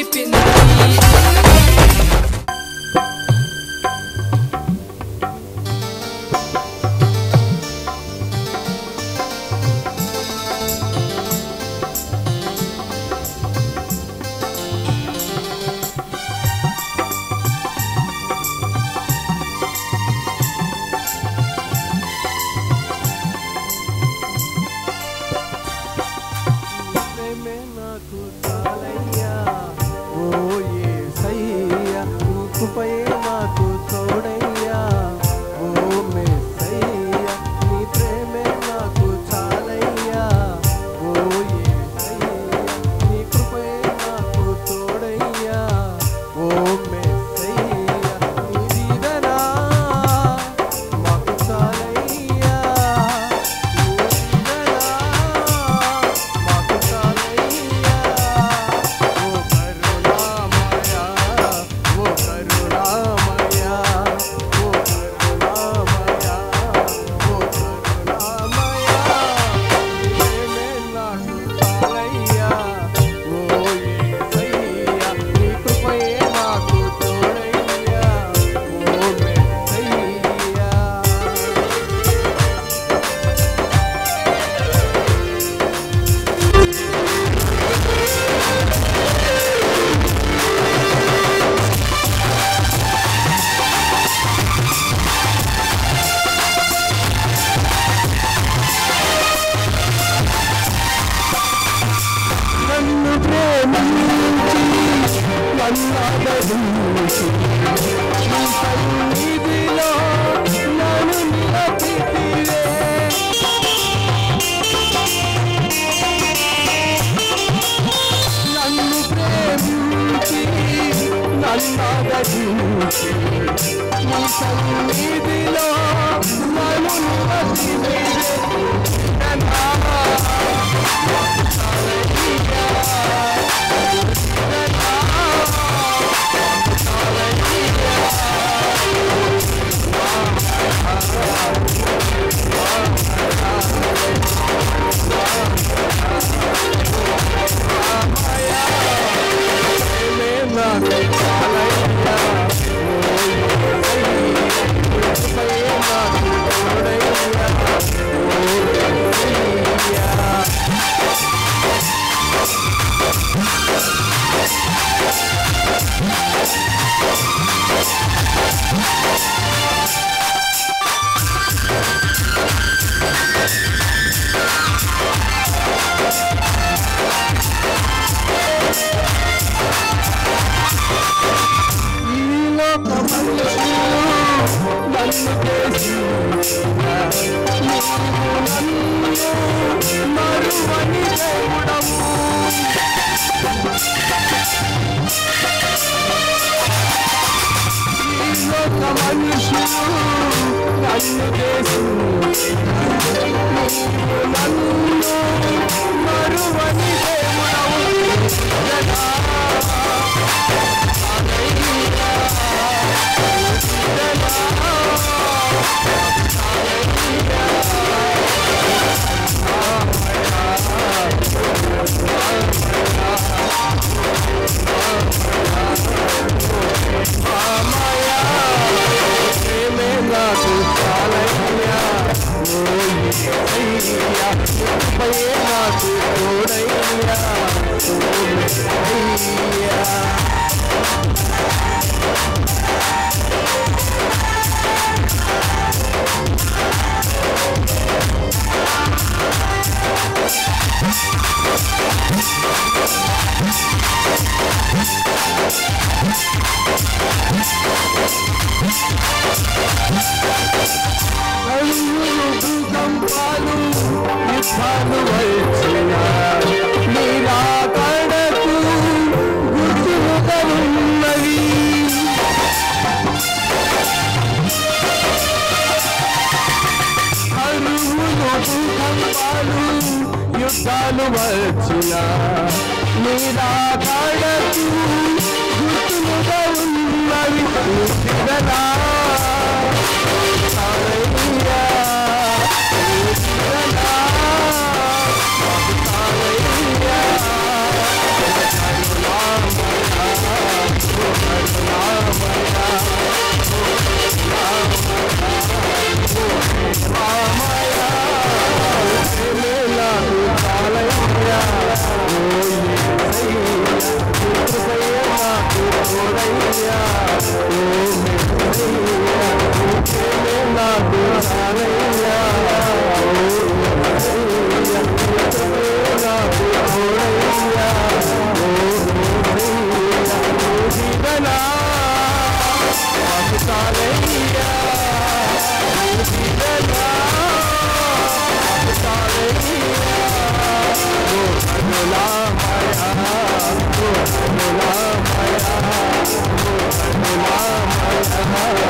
నిలిపినాయి.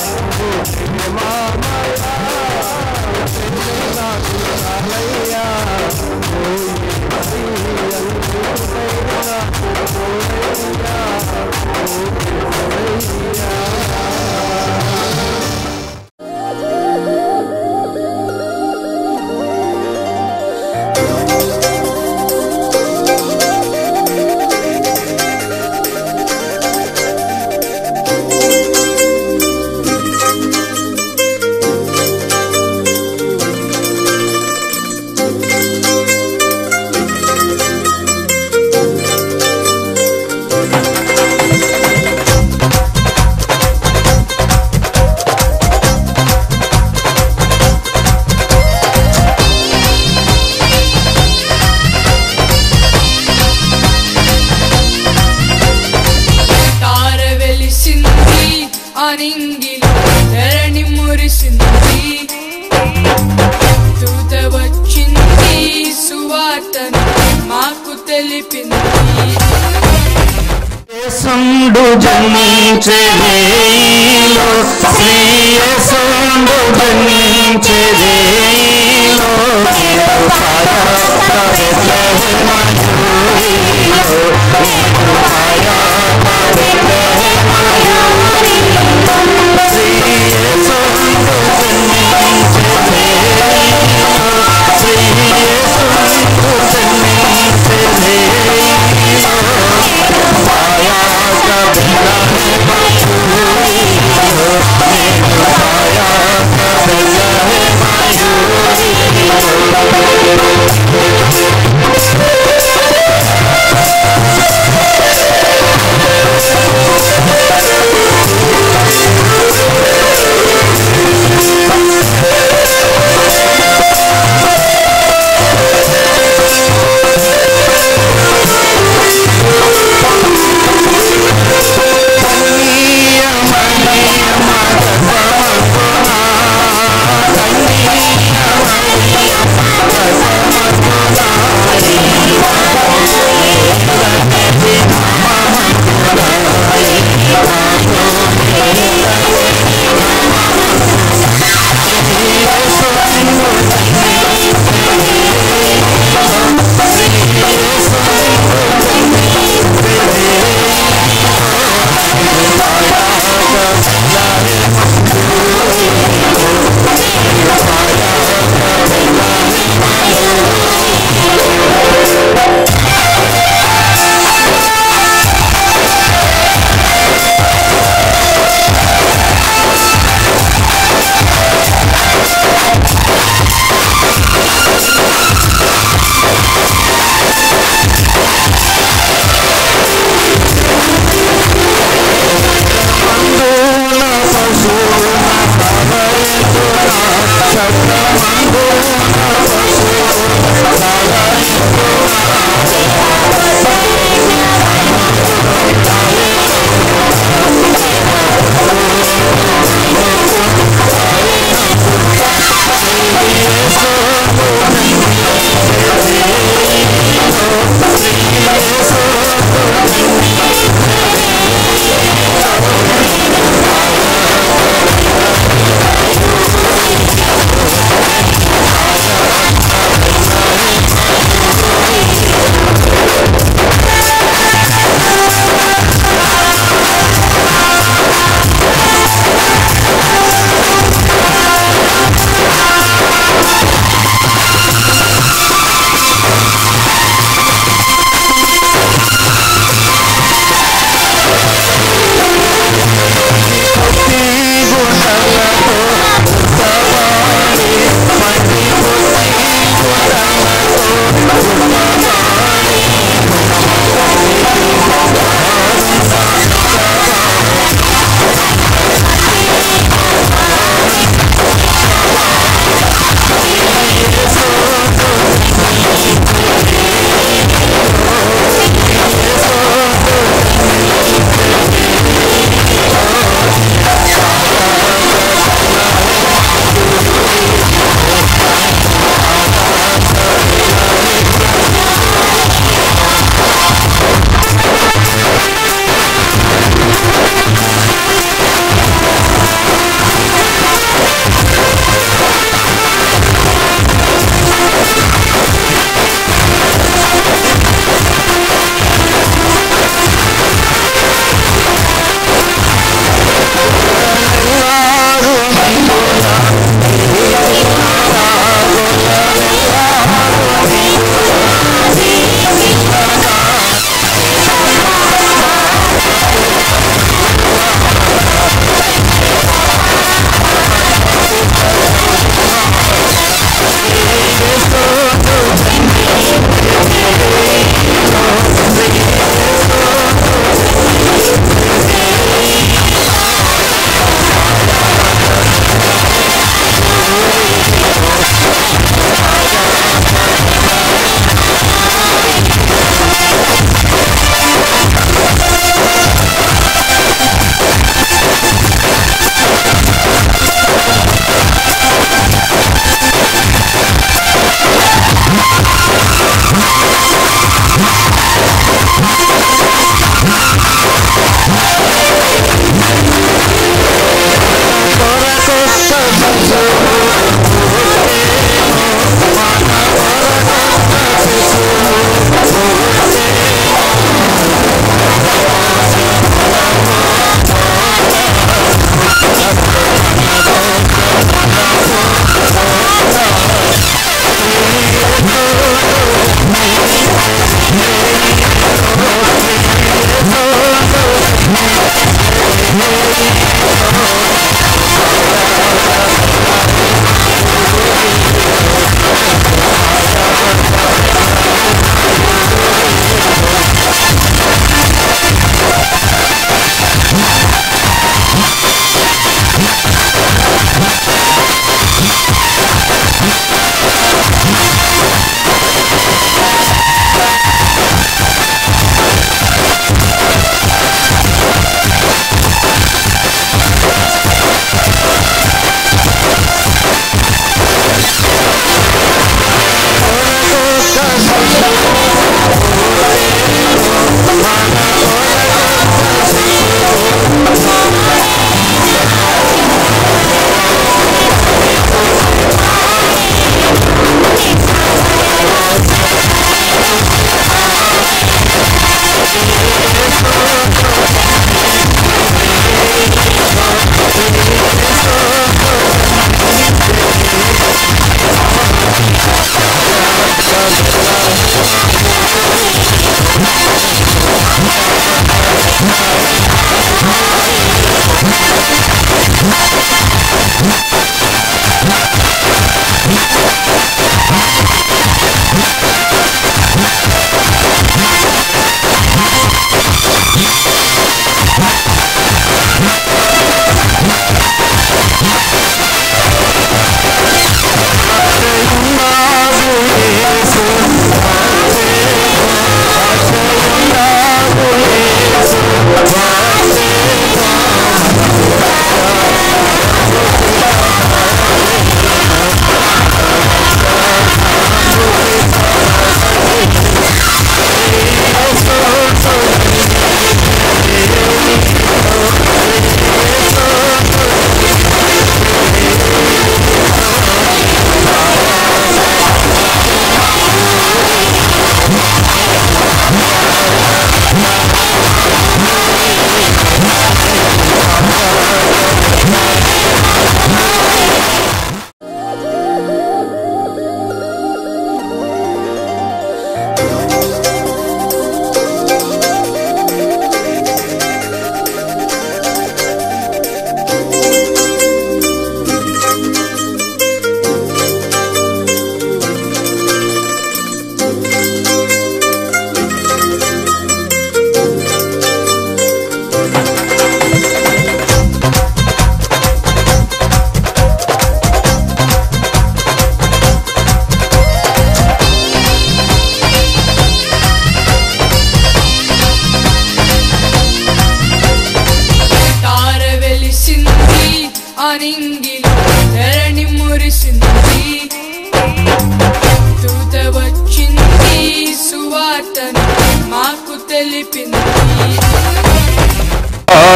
ఆనింగిలో ధరణి మురిసింది, దూత వచ్చింది, సువార్తను మాకు తెలిపింది. యేసుండు జన్మించే వేళలో, శ్రీ యేసుండు జన్మించే వేళలో,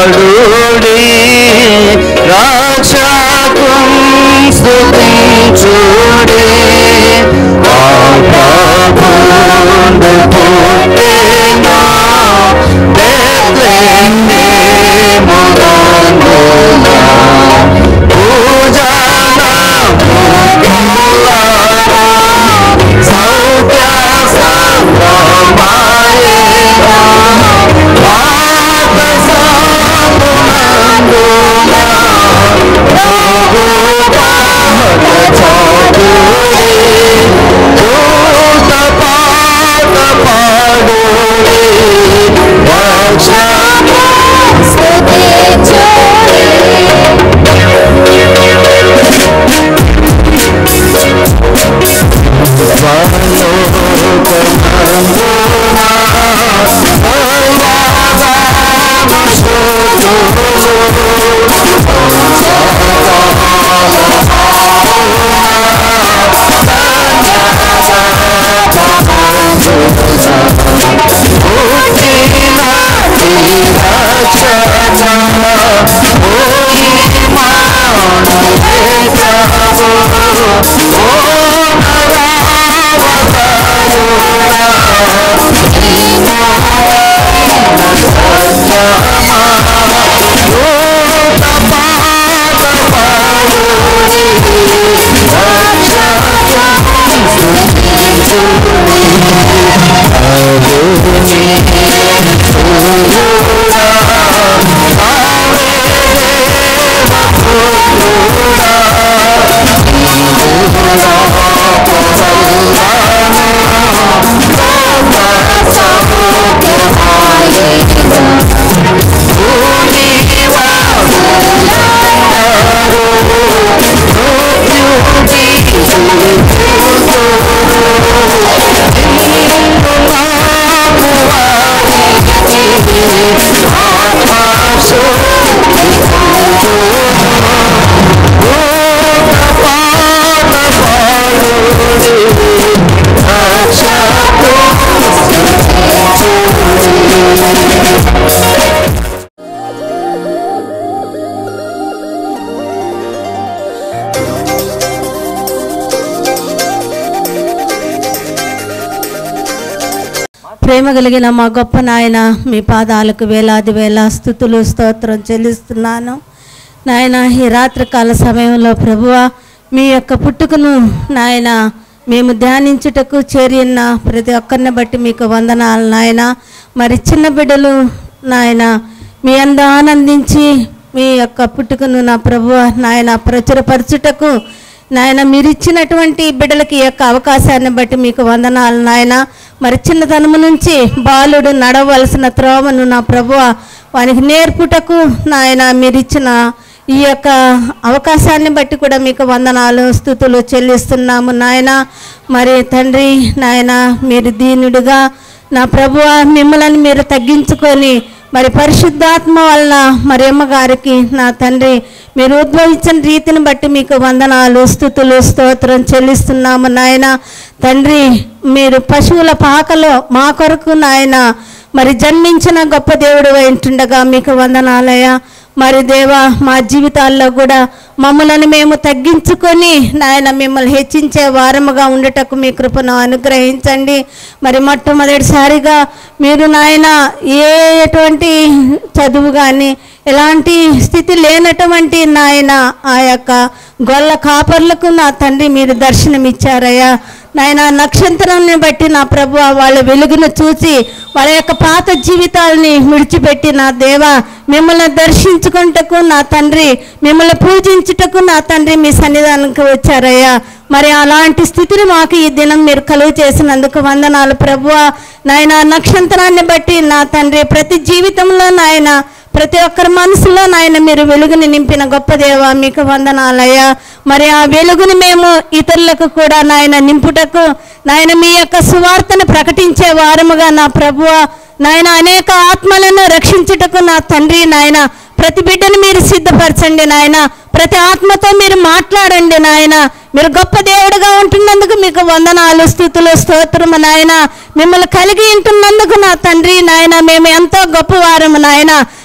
పాడుడి రక్షకుం స్తుతించుడి ఆ ప్రభువుండు పుట్టెన బెత్లెహేమునందున పూజన ముఖ్యులారా సౌఖ్య సంభ్రమాయేనా ప్రేమ కలిగిన మా గొప్ప నాయన, మీ పాదాలకు వేలాది వేల స్తుతులు స్తోత్రం చెల్లిస్తున్నాను నాయన. ఈ రాత్రికాల సమయంలో ప్రభువా, మీ యొక్క పుట్టుకను నాయన మేము ధ్యానించుటకు చేరిన ప్రతి ఒక్కరిని బట్టి మీకు వందనాలు నాయన. మరి చిన్న బిడ్డలు నాయన మీ అందు ఆనందించి మీ యొక్క పుట్టుకను నా ప్రభువా నాయన ప్రచురపరచుటకు నాయన మీరు ఇచ్చినటువంటి బిడ్డలకి ఈ యొక్క అవకాశాన్ని బట్టి మీకు వందనాలు నాయన. మరి చిన్నతనము నుంచి బాలుడు నడవలసిన త్రోవను నా ప్రభువా వానికి నేర్పుటకు నాయన మీరు ఇచ్చిన ఈ యొక్క అవకాశాన్ని బట్టి కూడా మీకు వందనాలు స్తుతులు చెల్లిస్తున్నాము నాయన. మరి తండ్రి నాయన, మీరు దీనుడిగా నా ప్రభువా మిమ్మల్ని మీరు తగ్గించుకొని మరి పరిశుద్ధాత్మ వలన మరి అమ్మగారికి నా తండ్రి మీరు ఉద్భవించిన రీతిని బట్టి మీకు వందనాలు స్తుతులు స్తోత్రం చెల్లిస్తున్నాము నాయన. తండ్రి మీరు పశువుల పాకలో మా కొరకు నాయన మరి జన్మించిన గొప్ప దేవుడు ఉంటుండగా మీకు వందనాలయ్యా. మరి దేవా, మా జీవితాల్లో కూడా మమ్మల్ని మేము తగ్గించుకొని నాయన మిమ్మల్ని హెచ్చించే వారముగా ఉండటకు మీ కృపను అనుగ్రహించండి. మరి మొట్టమొదటిసారిగా మీరు నాయన ఎటువంటి చదువు కానీ ఎలాంటి స్థితి లేనటువంటి నాయన ఆ యొక్క గొల్ల కాపర్లకు నా తండ్రి మీరు దర్శనమిచ్చారయ్యా నాయన. నక్షత్రాన్ని బట్టి నా ప్రభువా వాళ్ళ వెలుగును చూసి వాళ్ళ యొక్క పాత జీవితాలని విడిచిపెట్టి నా దేవా మిమ్మల్ని దర్శించుకుంటకు నా తండ్రి మిమ్మల్ని పూజించుటకు నా తండ్రి మీ సన్నిధానానికి వచ్చారయ్యా. మరి అలాంటి స్థితిని మాకు ఈ దినం మీరు కలుగు చేసినందుకు వందనాలు ప్రభువా నాయన. నక్షత్రాన్ని బట్టి నా తండ్రి ప్రతి జీవితంలో నాయన ప్రతి ఒక్కరి మనసులో నాయన మీరు వెలుగుని నింపిన గొప్ప దేవా మీకు వందనాలయ్యా. మరి ఆ వెలుగుని మేము ఇతరులకు కూడా నాయన నింపుటకు నాయన మీ యొక్క సువార్తను ప్రకటించే వారముగా నా ప్రభువా నాయన అనేక ఆత్మలను రక్షించుటకు నా తండ్రి నాయన ప్రతి బిడ్డను మీరు సిద్ధపరచండి నాయన. ప్రతి ఆత్మతో మీరు మాట్లాడండి నాయన. మీరు గొప్ప దేవుడుగా ఉంటున్నందుకు మీకు వందనాలు స్తుతులు స్తోత్రము నాయన. మిమ్మల్ని కలిగి ఉంటున్నందుకు నా తండ్రి నాయన మేము ఎంతో గొప్పవారము నాయన.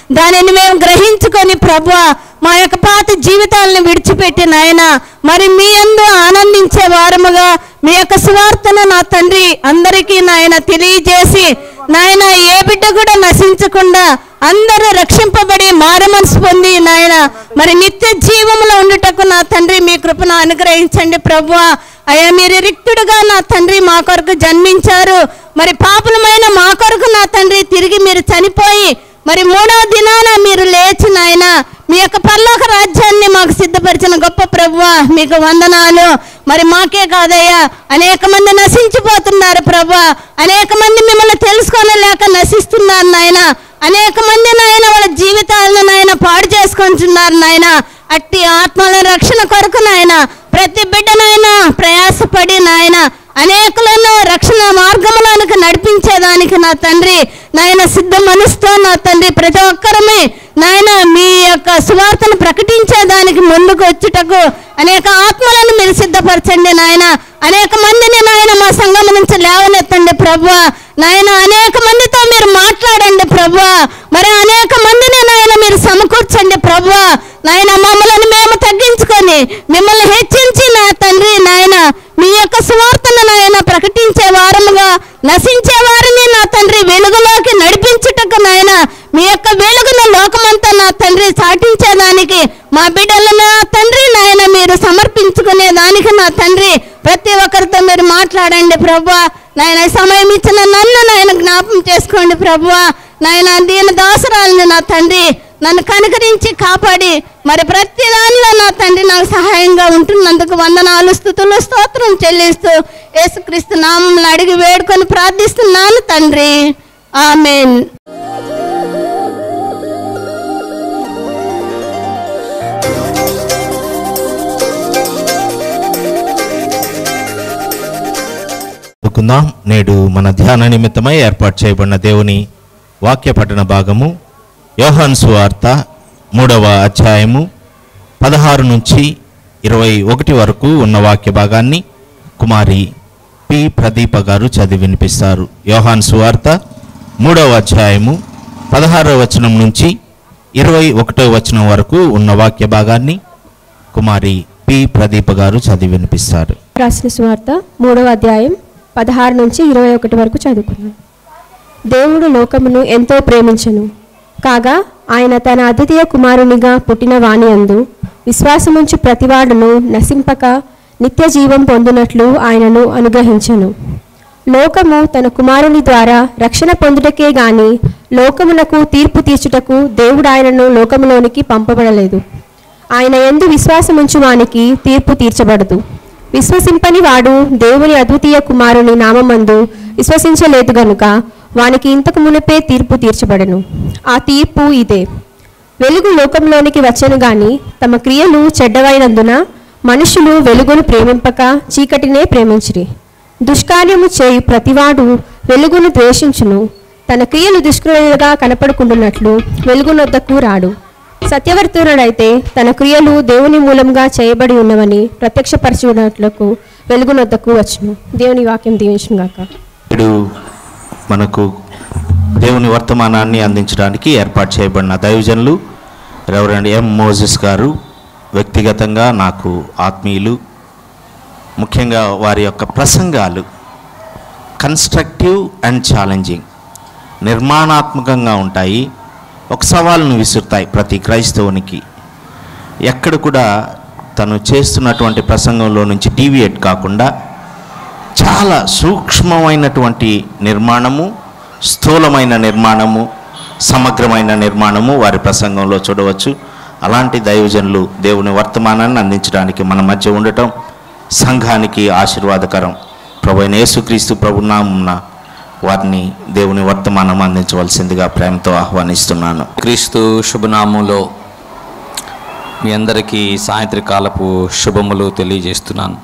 దానిని మేము గ్రహించుకొని ప్రభువా మా యొక్క పాత జీవితాలను విడిచిపెట్టి నాయన మరి మీ యందు ఆనందించే వారముగా మీ యొక్క సువార్తను నా తండ్రి అందరికీ నాయన తెలియజేసి నాయన ఏ బిడ్డ కూడా నశించకుండా అందరూ రక్షింపబడి మారు మనసు పొంది నాయన మరి నిత్య జీవములో ఉండుటకు నా తండ్రి మీ కృపను అనుగ్రహించండి ప్రభువా. అయ్యా మీరు రిక్తుడుగా నా తండ్రి మా కొరకు జన్మించారు, మరి పాపులమైన మా కొరకు నా తండ్రి తిరిగి మీరు చనిపోయి మరి 3వ దినాన మీరు లేచి నాయన మీ యొక్క పరలోక రాజ్యాన్ని మాకు సిద్ధపరిచిన గొప్ప ప్రభువా మీకు వందనాలు. మరి మాకే కాదయ్యా అనేక మంది నశించిపోతున్నారు ప్రభువా, అనేక మంది మిమ్మల్ని తెలుసుకోలేక నశిస్తున్నారు నాయన, అనేక మంది నాయన వాళ్ళ జీవితాలను నాయన పాడు చేసుకుంటున్నారు నాయన. అట్టి ఆత్మల రక్షణ కొరకు నాయన ప్రతి బిడ్డనైనా ప్రయాసపడి నాయన అనేకులను రక్షణ మార్గములకు నడిపించేదానికి నా తండ్రి నాయన సిద్ధ మనసుతో నా తండ్రి ప్రతి ఒక్కరమే నాయన మీ యొక్క సువార్తను ప్రకటించేదానికి ముందుకు వచ్చుటకు అనేక ఆత్మలను మీరు సిద్ధపరచండి నాయన. అనేక మందిని నాయన మా సంఘం నుంచి లేవనెత్తండి ప్రభువా నాయన. అనేక మందితో మీరు మాట్లాడండి ప్రభువా, మరి అనేక మందిని నాయన మీరు సమకూర్చండి ప్రభువా నాయన. మమ్మల్ని మేము తగ్గించుకొని మిమ్మల్ని హెచ్చించి నా తండ్రి నాయన మీ యొక్క సువార్తను నాయన ప్రకటించే వారముగా నశించే వారిని నా తండ్రి వెలుగులోకి నడిపించుటకు నాయన మీ యొక్క వెలుగును లోకమంతా నా తండ్రి చాటించేదానికి మా బిడ్డలను నా తండ్రి నాయన మీరు సమర్పించుకునే దానికి నా తండ్రి ప్రతి ఒక్కరితో మీరు మాట్లాడండి ప్రభువా నాయన. సమయం ఇచ్చిన నన్ను నాయన జ్ఞాపం చేసుకోండి ప్రభువా నాయన. దీని దాసరాలను నా తండ్రి నన్ను కనుకరించి కాపాడి మరి ప్రతి దానిలో నా తండ్రి నాకు సహాయంగా ఉంటున్నందుకు వందనాలు స్తుతులు స్తోత్రం చెల్లిస్తూ యేసుక్రీస్తు నామములో అడిగి వేడుకొని ప్రార్థిస్తున్నాను తండ్రి, ఆమేన్. నేడు మన ధ్యాన నిమిత్తమై ఏర్పాటు చేయబడిన దేవుని వాక్య పఠన భాగము యోహాను సువార్త 3వ అధ్యాయము 16 నుంచి 21 వరకు ఉన్న వాక్య భాగాన్ని కుమారి పి ప్రదీప గారు చదివి వినిపిస్తారు. యోహాను సువార్త 3వ అధ్యాయము 16వ వచనం నుంచి 21వ వచనం వరకు ఉన్న వాక్య భాగాన్ని కుమారి పి ప్రదీప గారు చదివి వినిపిస్తారు. రాసిన సువార్త 3వ అధ్యాయం 16 నుంచి 21 వరకు చదువుకున్నాం. దేవుడు లోకమును ఎంతో ప్రేమించెను, కాగా ఆయన తన అద్వితీయ కుమారునిగా పుట్టిన వాని యందు విశ్వాసముంచు ప్రతివాడును నశింపక నిత్య జీవం పొందునట్లు ఆయనను అనుగ్రహించెను. లోకము తన కుమారుని ద్వారా రక్షణ పొందుటకే గాని లోకమునకు తీర్పు తీర్చుటకు దేవుడు ఆయనను లోకములోనికి పంపబడలేదు. ఆయన యందు విశ్వాసముంచు వానికి తీర్పు తీర్చబడదు. విశ్వసింపని వాడు దేవుని అద్వితీయ కుమారుని నామమందు విశ్వసించలేదు గనుక వానికి ఇంతకు మునిపే తీర్పు తీర్చబడను. ఆ తీర్పు ఇదే: వెలుగు లోకంలోనికి వచ్చెను గాని తమ క్రియలు చెడ్డవైనందున మనుషులు వెలుగును ప్రేమింపక చీకటినే ప్రేమించిరి. దుష్కార్యము చేయు ప్రతివాడు వెలుగును ద్వేషించును, తన క్రియలు దుష్క్రియలుగా కనపడుకుంటున్నట్లు వెలుగునొద్దకు రాడు. సత్యవర్తుడైతే తన క్రియలు దేవుని మూలంగా చేయబడి ఉన్నవని ప్రత్యక్షపరచునట్లకు వెలుగునొద్దకు వచ్చును. దేవుని వాక్యం దీవించును గాక. ఇప్పుడు మనకు దేవుని వర్తమానాన్ని అందించడానికి ఏర్పాటు చేయబడిన దైవజనులు రెవరెండ్ ఎం మోజెస్ గారు వ్యక్తిగతంగా నాకు ఆత్మీయులు. ముఖ్యంగా వారి యొక్క ప్రసంగాలు కన్స్ట్రక్టివ్ అండ్ ఛాలెంజింగ్, నిర్మాణాత్మకంగా ఉంటాయి, ఒక సవాలును విసురుతాయి ప్రతి క్రైస్తవునికి. ఎక్కడ కూడా తను చేస్తున్నటువంటి ప్రసంగంలో నుంచి డీవియేట్ కాకుండా చాలా సూక్ష్మమైనటువంటి నిర్మాణము, స్థూలమైన నిర్మాణము, సమగ్రమైన నిర్మాణము వారి ప్రసంగంలో చూడవచ్చు. అలాంటి దైవజనులు దేవుని వర్తమానాన్ని అందించడానికి మన మధ్య ఉండటం సంఘానికి ఆశీర్వాదకరం. ప్రభువైన యేసుక్రీస్తు ప్రభునామమున వారిని దేవుని వర్తమానం అందించవలసిందిగా ప్రేమతో ఆహ్వానిస్తున్నాను. క్రీస్తు శుభనామంలో మీ అందరికీ సాయంత్రకాలపు శుభములు తెలియజేస్తున్నాను.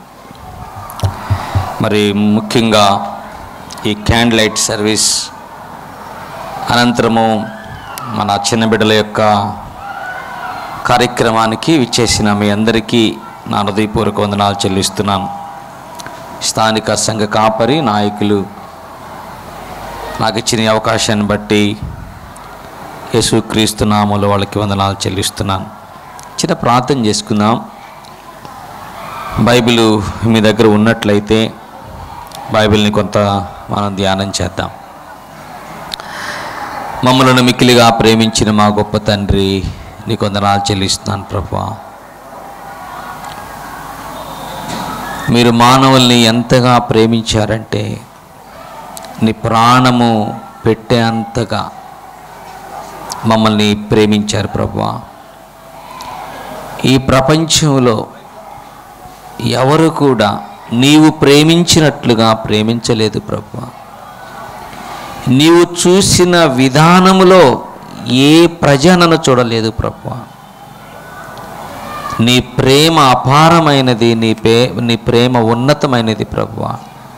మరి ముఖ్యంగా ఈ క్యాండిల్ లైట్ సర్వీస్ అనంతరము మన చిన్న బిడ్డల యొక్క కార్యక్రమానికి విచ్చేసిన మీ అందరికీ నా హృదయపూర్వక వందనాలు చెల్లిస్తున్నాను. స్థానిక సంఘ కాపరి నాయకులు నాకు ఇచ్చిన అవకాశాన్ని బట్టి యేసుక్రీస్తు నామములో వాళ్ళకి వందనాలు చెల్లిస్తున్నాను. చిన్న ప్రార్థన చేసుకుందాం. బైబిల్ మీ దగ్గర ఉన్నట్లయితే బైబిల్ని కొంత మనం ధ్యానం చేద్దాం. మమ్మల్ని మిక్కిలిగా ప్రేమించిన మా గొప్ప తండ్రి, నీకు వందనాలు చెల్లిస్తున్నాను ప్రభువా. మీరు మానవుల్ని ఎంతగా ప్రేమించారంటే నీ ప్రాణము పెట్టేంతగా మమ్మల్ని ప్రేమించారు ప్రభువా. ఈ ప్రపంచంలో ఎవరు కూడా నీవు ప్రేమించినట్లుగా ప్రేమించలేదు ప్రభువా. నీవు చూసిన విధానములో ఏ ప్రజలను చూడలేదు ప్రభువా. నీ ప్రేమ అపారమైనది, నీ ప్రేమ ఉన్నతమైనది ప్రభువా.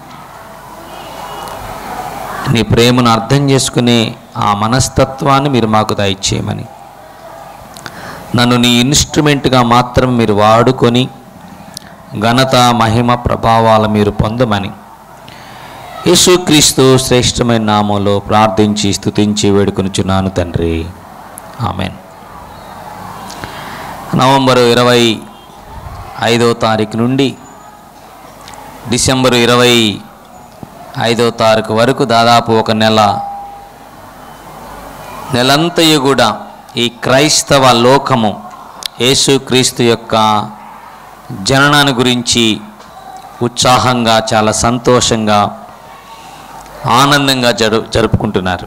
నీ ప్రేమను అర్థం చేసుకునే ఆ మనస్తత్వాన్ని మీరు మాకు దయచేయమని, నన్ను నీ ఇన్స్ట్రుమెంట్గా మాత్రం మీరు వాడుకొని ఘనత మహిమ ప్రభావాలు మీరు పొందమని యేసుక్రీస్తు శ్రేష్టమైన నామంలో ప్రార్థించి స్తుతించి వేడుకొనుచున్నాను తండ్రి, ఆమెన్. నవంబరు 25వ తారీఖు నుండి డిసెంబరు 25వ తారీఖు వరకు దాదాపు ఒక నెలంతయు కూడా ఈ క్రైస్తవ లోకము యేసుక్రీస్తు యొక్క జననాన్ని గురించి ఉత్సాహంగా, చాలా సంతోషంగా, ఆనందంగా జరుపుకుంటున్నారు.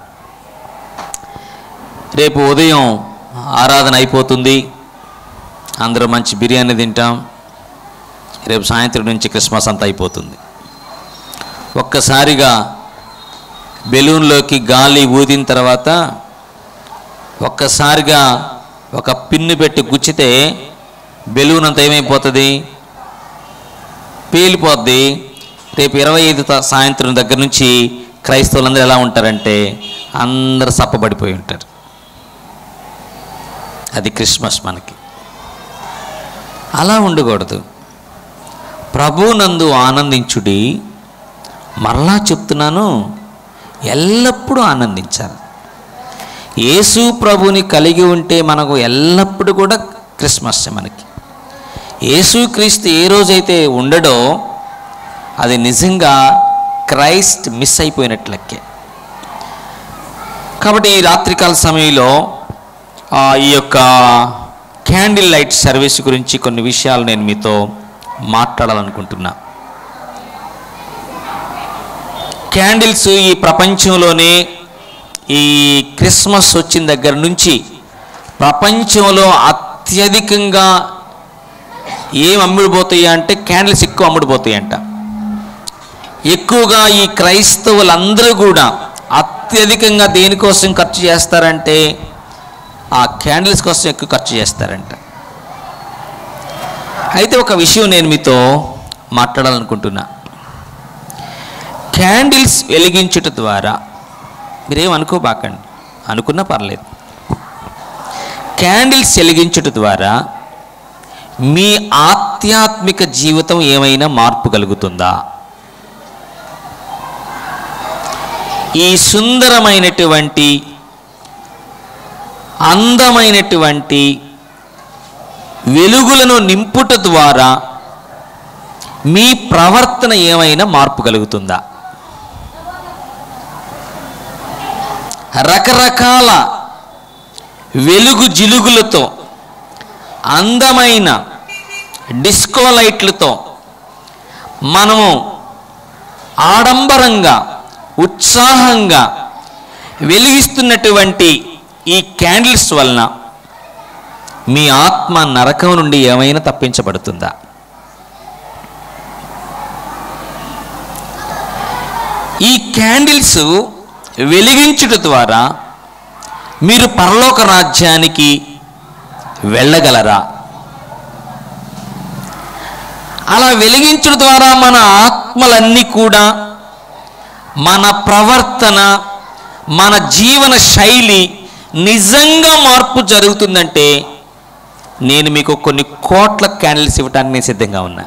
రేపు ఉదయం ఆరాధన అయిపోతుంది, అందరూ మంచి బిర్యానీ తింటాం. రేపు సాయంత్రం నుంచి క్రిస్మస్ అంతా అయిపోతుంది. ఒక్కసారిగా బెలూన్లోకి గాలి ఊదిన తర్వాత ఒక్కసారిగా ఒక పిన్ను పెట్టి గుచ్చితే బెలూన్ అంతా ఏమైపోతుంది? పేలిపోద్ది. రేపు 25 సాయంత్రం దగ్గర నుంచి క్రైస్తవులందరూ ఎలా ఉంటారంటే అందరూ సప్పబడిపోయి ఉంటారు. అది క్రిస్మస్ మనకి. అలా ఉండకూడదు. ప్రభువునందు ఆనందించుడి. మరలా చెప్తున్నాను, ఎల్లప్పుడూ ఆనందించాలి. యేసు ప్రభుని కలిగి ఉంటే మనకు ఎల్లప్పుడూ కూడా క్రిస్మస్. మనకి యేసుక్రీస్తు ఏ రోజైతే ఉండడో అది నిజంగా క్రైస్ట్ మిస్ అయిపోయినట్లకే. కాబట్టి ఈ రాత్రికాల సమయంలో ఈ యొక్క క్యాండిల్ లైట్ సర్వీస్ గురించి కొన్ని విషయాలు నేను మీతో మాట్లాడాలనుకుంటున్నా. క్యాండిల్స్ ఈ ప్రపంచంలోనే ఈ క్రిస్మస్ వచ్చిన దగ్గర నుంచి ప్రపంచంలో అత్యధికంగా ఏం అమ్ముడుపోతాయి అంటే క్యాండిల్స్ ఎక్కువ అమ్ముడుపోతాయంట. ఎక్కువగా ఈ క్రైస్తవులందరూ కూడా అత్యధికంగా దేనికోసం ఖర్చు చేస్తారంటే ఆ క్యాండిల్స్ కోసం ఎక్కువ ఖర్చు చేస్తారంట. అయితే ఒక విషయం నేను మీతో మాట్లాడాలనుకుంటున్నా. క్యాండిల్స్ వెలిగించుట ద్వారా మీరేం అనుకోబాకండి, అనుకున్నా పర్లేదు. క్యాండిల్స్ వెలిగించుట ద్వారా మీ ఆధ్యాత్మిక జీవితం ఏమైనా మార్పు కలుగుతుందా? ఈ సుందరమైనటువంటి అందమైనటువంటి వెలుగులను నింపుట ద్వారా మీ ప్రవర్తన ఏమైనా మార్పు కలుగుతుందా? రకరకాల వెలుగు జిలుగులతో, అందమైన డిస్కో లైట్లతో మనము ఆడంబరంగా, ఉత్సాహంగా వెలిగిస్తున్నటువంటి ఈ క్యాండిల్స్ వలన మీ ఆత్మ నరకం నుండి ఏమైనా తప్పించబడుతుందా? ఈ క్యాండిల్స్ వెలిగించుట ద్వారా మీరు పరలోక రాజ్యానికి వెళ్ళగలరా? అలా వెలిగించడం ద్వారా మన ఆత్మలన్నీ కూడా, మన ప్రవర్తన, మన జీవన శైలి నిజంగా మార్పు జరుగుతుందంటే నేను మీకు కొన్ని కోట్ల క్యాండిల్స్ ఇవ్వడానికి నేను సిద్ధంగా ఉన్నా.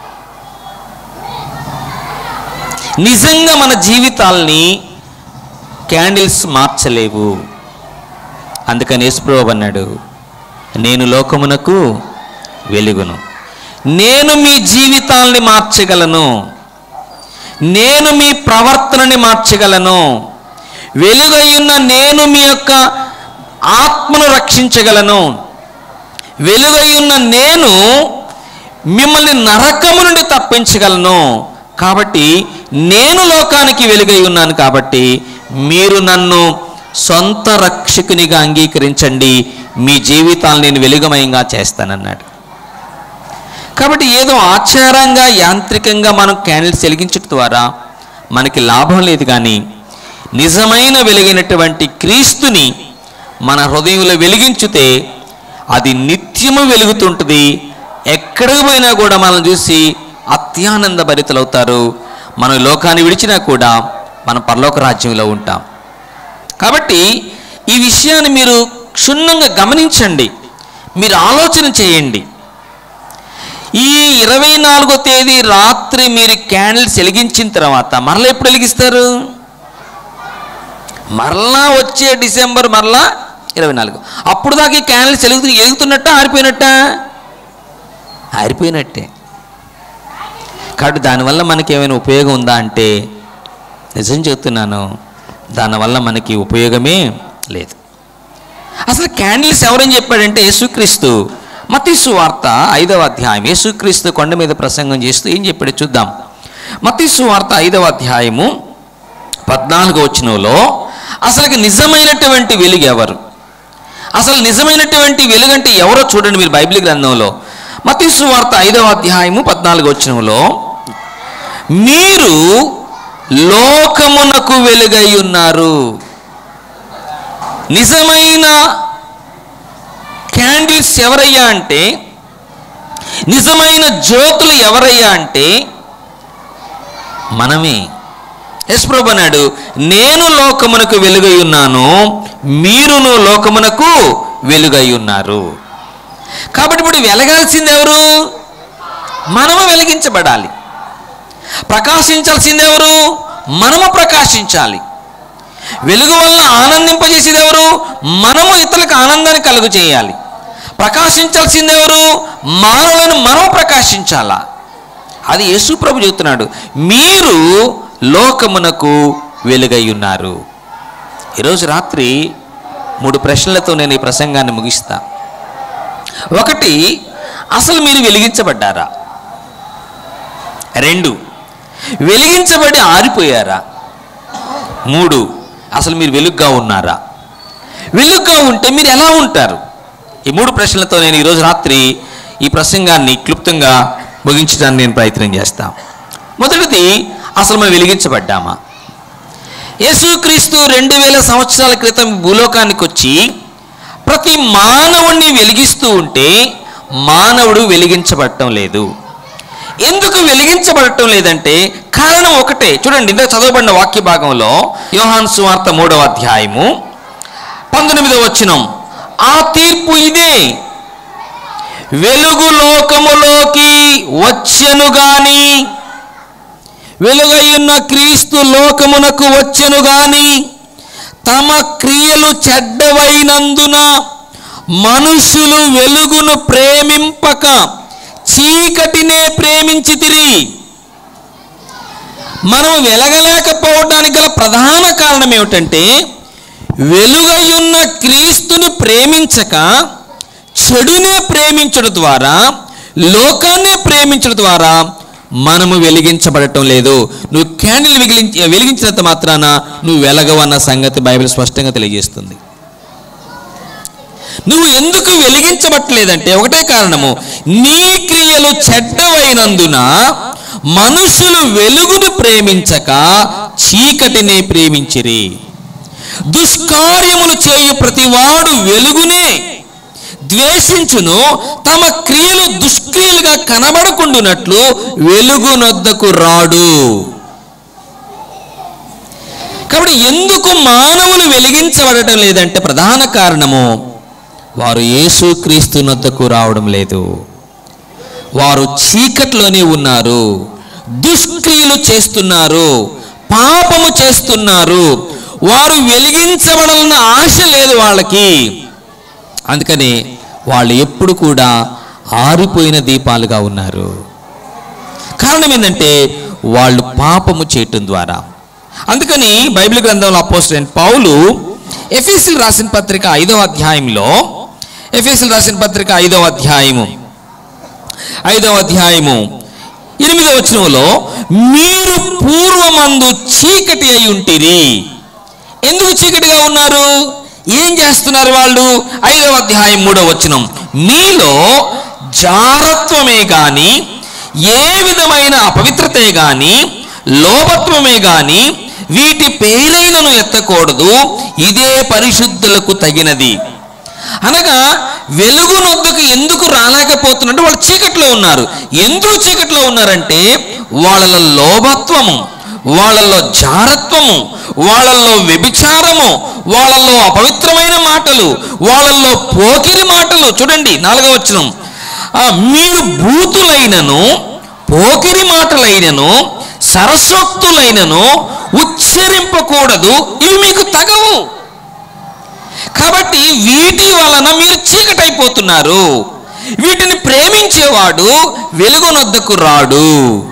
నిజంగా మన జీవితాల్ని క్యాండిల్స్ మార్చలేవు. అందుకని యేసుప్రభువు అన్నాడు, నేను లోకమునకు వెలుగును, నేను మీ జీవితాల్ని మార్చగలను, నేను మీ ప్రవర్తనని మార్చగలను, వెలుగయ్యున్న నేను మీ యొక్క ఆత్మను రక్షించగలను, వెలుగయ్యున్న నేను మిమ్మల్ని నరకము నుండి తప్పించగలను. కాబట్టి నేను లోకానికి వెలుగై ఉన్నాను, కాబట్టి మీరు నన్ను సొంత రక్షకునిగా అంగీకరించండి, మీ జీవితాలను నేను వెలుగుమయంగా చేస్తానన్నాడు. కాబట్టి ఏదో ఆచారంగా యాంత్రికంగా మనం క్యాండిల్స్ వెలిగించడం ద్వారా మనకి లాభం లేదు, కానీ నిజమైన వెలుగైనటువంటి క్రీస్తుని మన హృదయంలో వెలిగించితే అది నిత్యము వెలుగుతుంటుంది. ఎక్కడికి పోయినా కూడా మనం చూసి అత్యానంద భరితులవుతారు. మనం లోకాన్ని విడిచినా కూడా మనం పరలోక రాజ్యంలో ఉంటాం. కాబట్టి ఈ విషయాన్ని మీరు క్షుణ్ణంగా గమనించండి, మీరు ఆలోచన చేయండి. ఈ 24వ తేదీ రాత్రి మీరు క్యాండిల్స్ వెలిగించిన తర్వాత మరలా ఎప్పుడు వెలిగిస్తారు? మరలా వచ్చే డిసెంబర్ మరలా 24. అప్పుడు దాకా ఈ క్యాండిల్స్ వెలుగుతున్నట్ట ఆరిపోయినట్ట? ఆరిపోయినట్టే. కాబట్టి దానివల్ల మనకి ఏమైనా ఉపయోగం ఉందా అంటే నిజం చెప్తున్నాను, దానివల్ల మనకి ఉపయోగమే లేదు. అసలు క్యాండిల్స్ ఎవరని చెప్పాడంటే యేసుక్రీస్తు. మత్తయి సువార్త 5వ అధ్యాయం, యేసుక్రీస్తు కొండ మీద ప్రసంగం చేస్తూ ఏం చెప్పాడు చూద్దాం. మత్తయి సువార్త 5వ అధ్యాయము 14వ వచనంలో అసలు నిజమైనటువంటి వెలుగు ఎవరు, అసలు నిజమైనటువంటి వెలుగంటే ఎవరో చూడండి మీరు బైబిల్ గ్రంథంలో. మత్తయి సువార్త 5వ అధ్యాయము 14వ వచనంలో, మీరు లోకమునకు వెలుగై ఉన్నారు. నిజమైన క్యాండిల్స్ ఎవరయ్యా అంటే, నిజమైన జ్యోతులు ఎవరయ్యా అంటే మనమే. యేసుప్రభువు అన్నాడు, నేను లోకమునకు వెలుగై ఉన్నాను, మీరును లోకమునకు వెలుగై ఉన్నారు. కాబట్టి ఇప్పుడు వెలగాల్సింది ఎవరు? మనము వెలిగించబడాలి. ప్రకాశించాల్సింది ఎవరు? మనము ప్రకాశించాలి. వెలుగు వల్ల ఆనందింపజేసేది ఎవరు? మనము ఇతరులకు ఆనందాన్ని కలుగు చేయాలి. ప్రకాశించాల్సింది ఎవరు? మానవులను మనం ప్రకాశించాలా. అది యేసు ప్రభు చెబుతున్నాడు, మీరు లోకమునకు వెలుగై ఉన్నారు. ఈరోజు రాత్రి 3 ప్రశ్నలతో నేను ఈ ప్రసంగాన్ని ముగిస్తా. 1, అసలు మీరు వెలిగించబడ్డారా? 2, వెలిగించబడి ఆరిపోయారా? 3, అసలు మీరు వెలుగుగా ఉన్నారా? వెలుగుగా ఉంటే మీరు ఎలా ఉంటారు? ఈ 3 ప్రశ్నలతో నేను ఈరోజు రాత్రి ఈ ప్రసంగాన్ని క్లుప్తంగా ముగించడానికి నేను ప్రయత్నం చేస్తాను. మొదటిది, అసలు మనం వెలిగించబడ్డామా? యేసుక్రీస్తు 2000 సంవత్సరాల క్రితం భూలోకానికి వచ్చి ప్రతి మానవుణ్ణి వెలిగిస్తూ ఉంటే మానవుడు వెలిగించబడటం లేదు. ఎందుకు వెలిగించబడటం లేదంటే కారణం ఒకటే. చూడండి, ఇందాక చదవబడిన వాక్య భాగంలో యోహాను సువార్త 3వ అధ్యాయము 19వ వచనం, ఆ తీర్పు ఇదే, వెలుగు లోకములోకి వచ్చెను గాని, వెలుగైయున్న క్రీస్తు లోకమునకు వచ్చెను గాని తమ క్రియలు చెడ్డవైనందున మనుషులు వెలుగును ప్రేమింపక చీకటినే ప్రేమించితిరి. మనం వెలగలేకపోవడానికి గల ప్రధాన కారణం ఏమిటంటే, వెలుగైయున్న క్రీస్తుని ప్రేమించక చెడునే ప్రేమించడం ద్వారా, లోకాన్నే ప్రేమించడం ద్వారా మనము వెలిగించబడటం లేదు. నువ్వు క్యాండిల్ వెలిగించినంత మాత్రాన నువ్వు వెలగవన్న సంగతి బైబిల్ స్పష్టంగా తెలియజేస్తుంది. నువ్వు ఎందుకు వెలిగించబట్టలేదంటే ఒకటే కారణము, నీ క్రియలు చెడ్డవైనందున మనుషులు వెలుగును ప్రేమించక చీకటిని ప్రేమించిరి. దుష్కార్యములు చేయు ప్రతివాడు వెలుగునే ద్వేషించును, తమ క్రియలు దుష్క్రియలుగా కనబడకుండునట్లు వెలుగునొద్దకు రాడు. కాబట్టి ఎందుకు మానవులు వెలిగించబడటం లేదంటే ప్రధాన కారణము, వారు యేసుక్రీస్తునొద్దకు రావడం లేదు. వారు చీకట్లోనే ఉన్నారు, దుష్క్రియలు చేస్తున్నారు, పాపము చేస్తున్నారు. వారు వెలిగించబడాలన్న ఆశ లేదు వాళ్ళకి. అందుకని వాళ్ళు ఎప్పుడు కూడా ఆరిపోయిన దీపాలుగా ఉన్నారు. కారణం ఏంటంటే వాళ్ళు పాపము చేయటం ద్వారా. అందుకని బైబిల్ గ్రంథంలో అపోస్తలుడైన పౌలు ఎఫెసీయులకు రాసిన పత్రిక 5వ అధ్యాయంలో, ఎఫెసీయులకు రాసిన పత్రిక 5వ అధ్యాయము 8వ వచనంలో, మీరు పూర్వమందు చీకటి అయి ఉంటిరి. ఎందుకు చీకటిగా ఉన్నారు? ఏం చేస్తున్నారు వాళ్ళు? 5వ అధ్యాయం 3వ వచనం, మీలో జారత్వమే గాని, ఏ విధమైన అపవిత్రతే గాని, లోభత్వమే గాని వీటి పేరైనను ఎత్తకూడదు, ఇదే పరిశుద్ధులకు తగినది. అనగా వెలుగునొద్దకు ఎందుకు రాలేకపోతున్నట్టు వాళ్ళు చీకట్లో ఉన్నారు. ఎందుకు చీకట్లో ఉన్నారంటే వాళ్ళలో లోభత్వము, వాళ్ళలో జారత్వము, వాళ్ళల్లో వ్యభిచారము, వాళ్ళల్లో అపవిత్రమైన మాటలు, వాళ్ళల్లో పోకిరి మాటలు. చూడండి 4వ వచనం, మీరు భూతులైనను పోకిరి మాటలైనను సరస్వక్తులైనను ఉచ్చరింపకూడదు, ఇవి మీకు తగవు. కాబట్టి వీటి వలన మీరు చీకటైపోతున్నారు. వీటిని ప్రేమించేవాడు వెలుగునొద్దకు రాడు.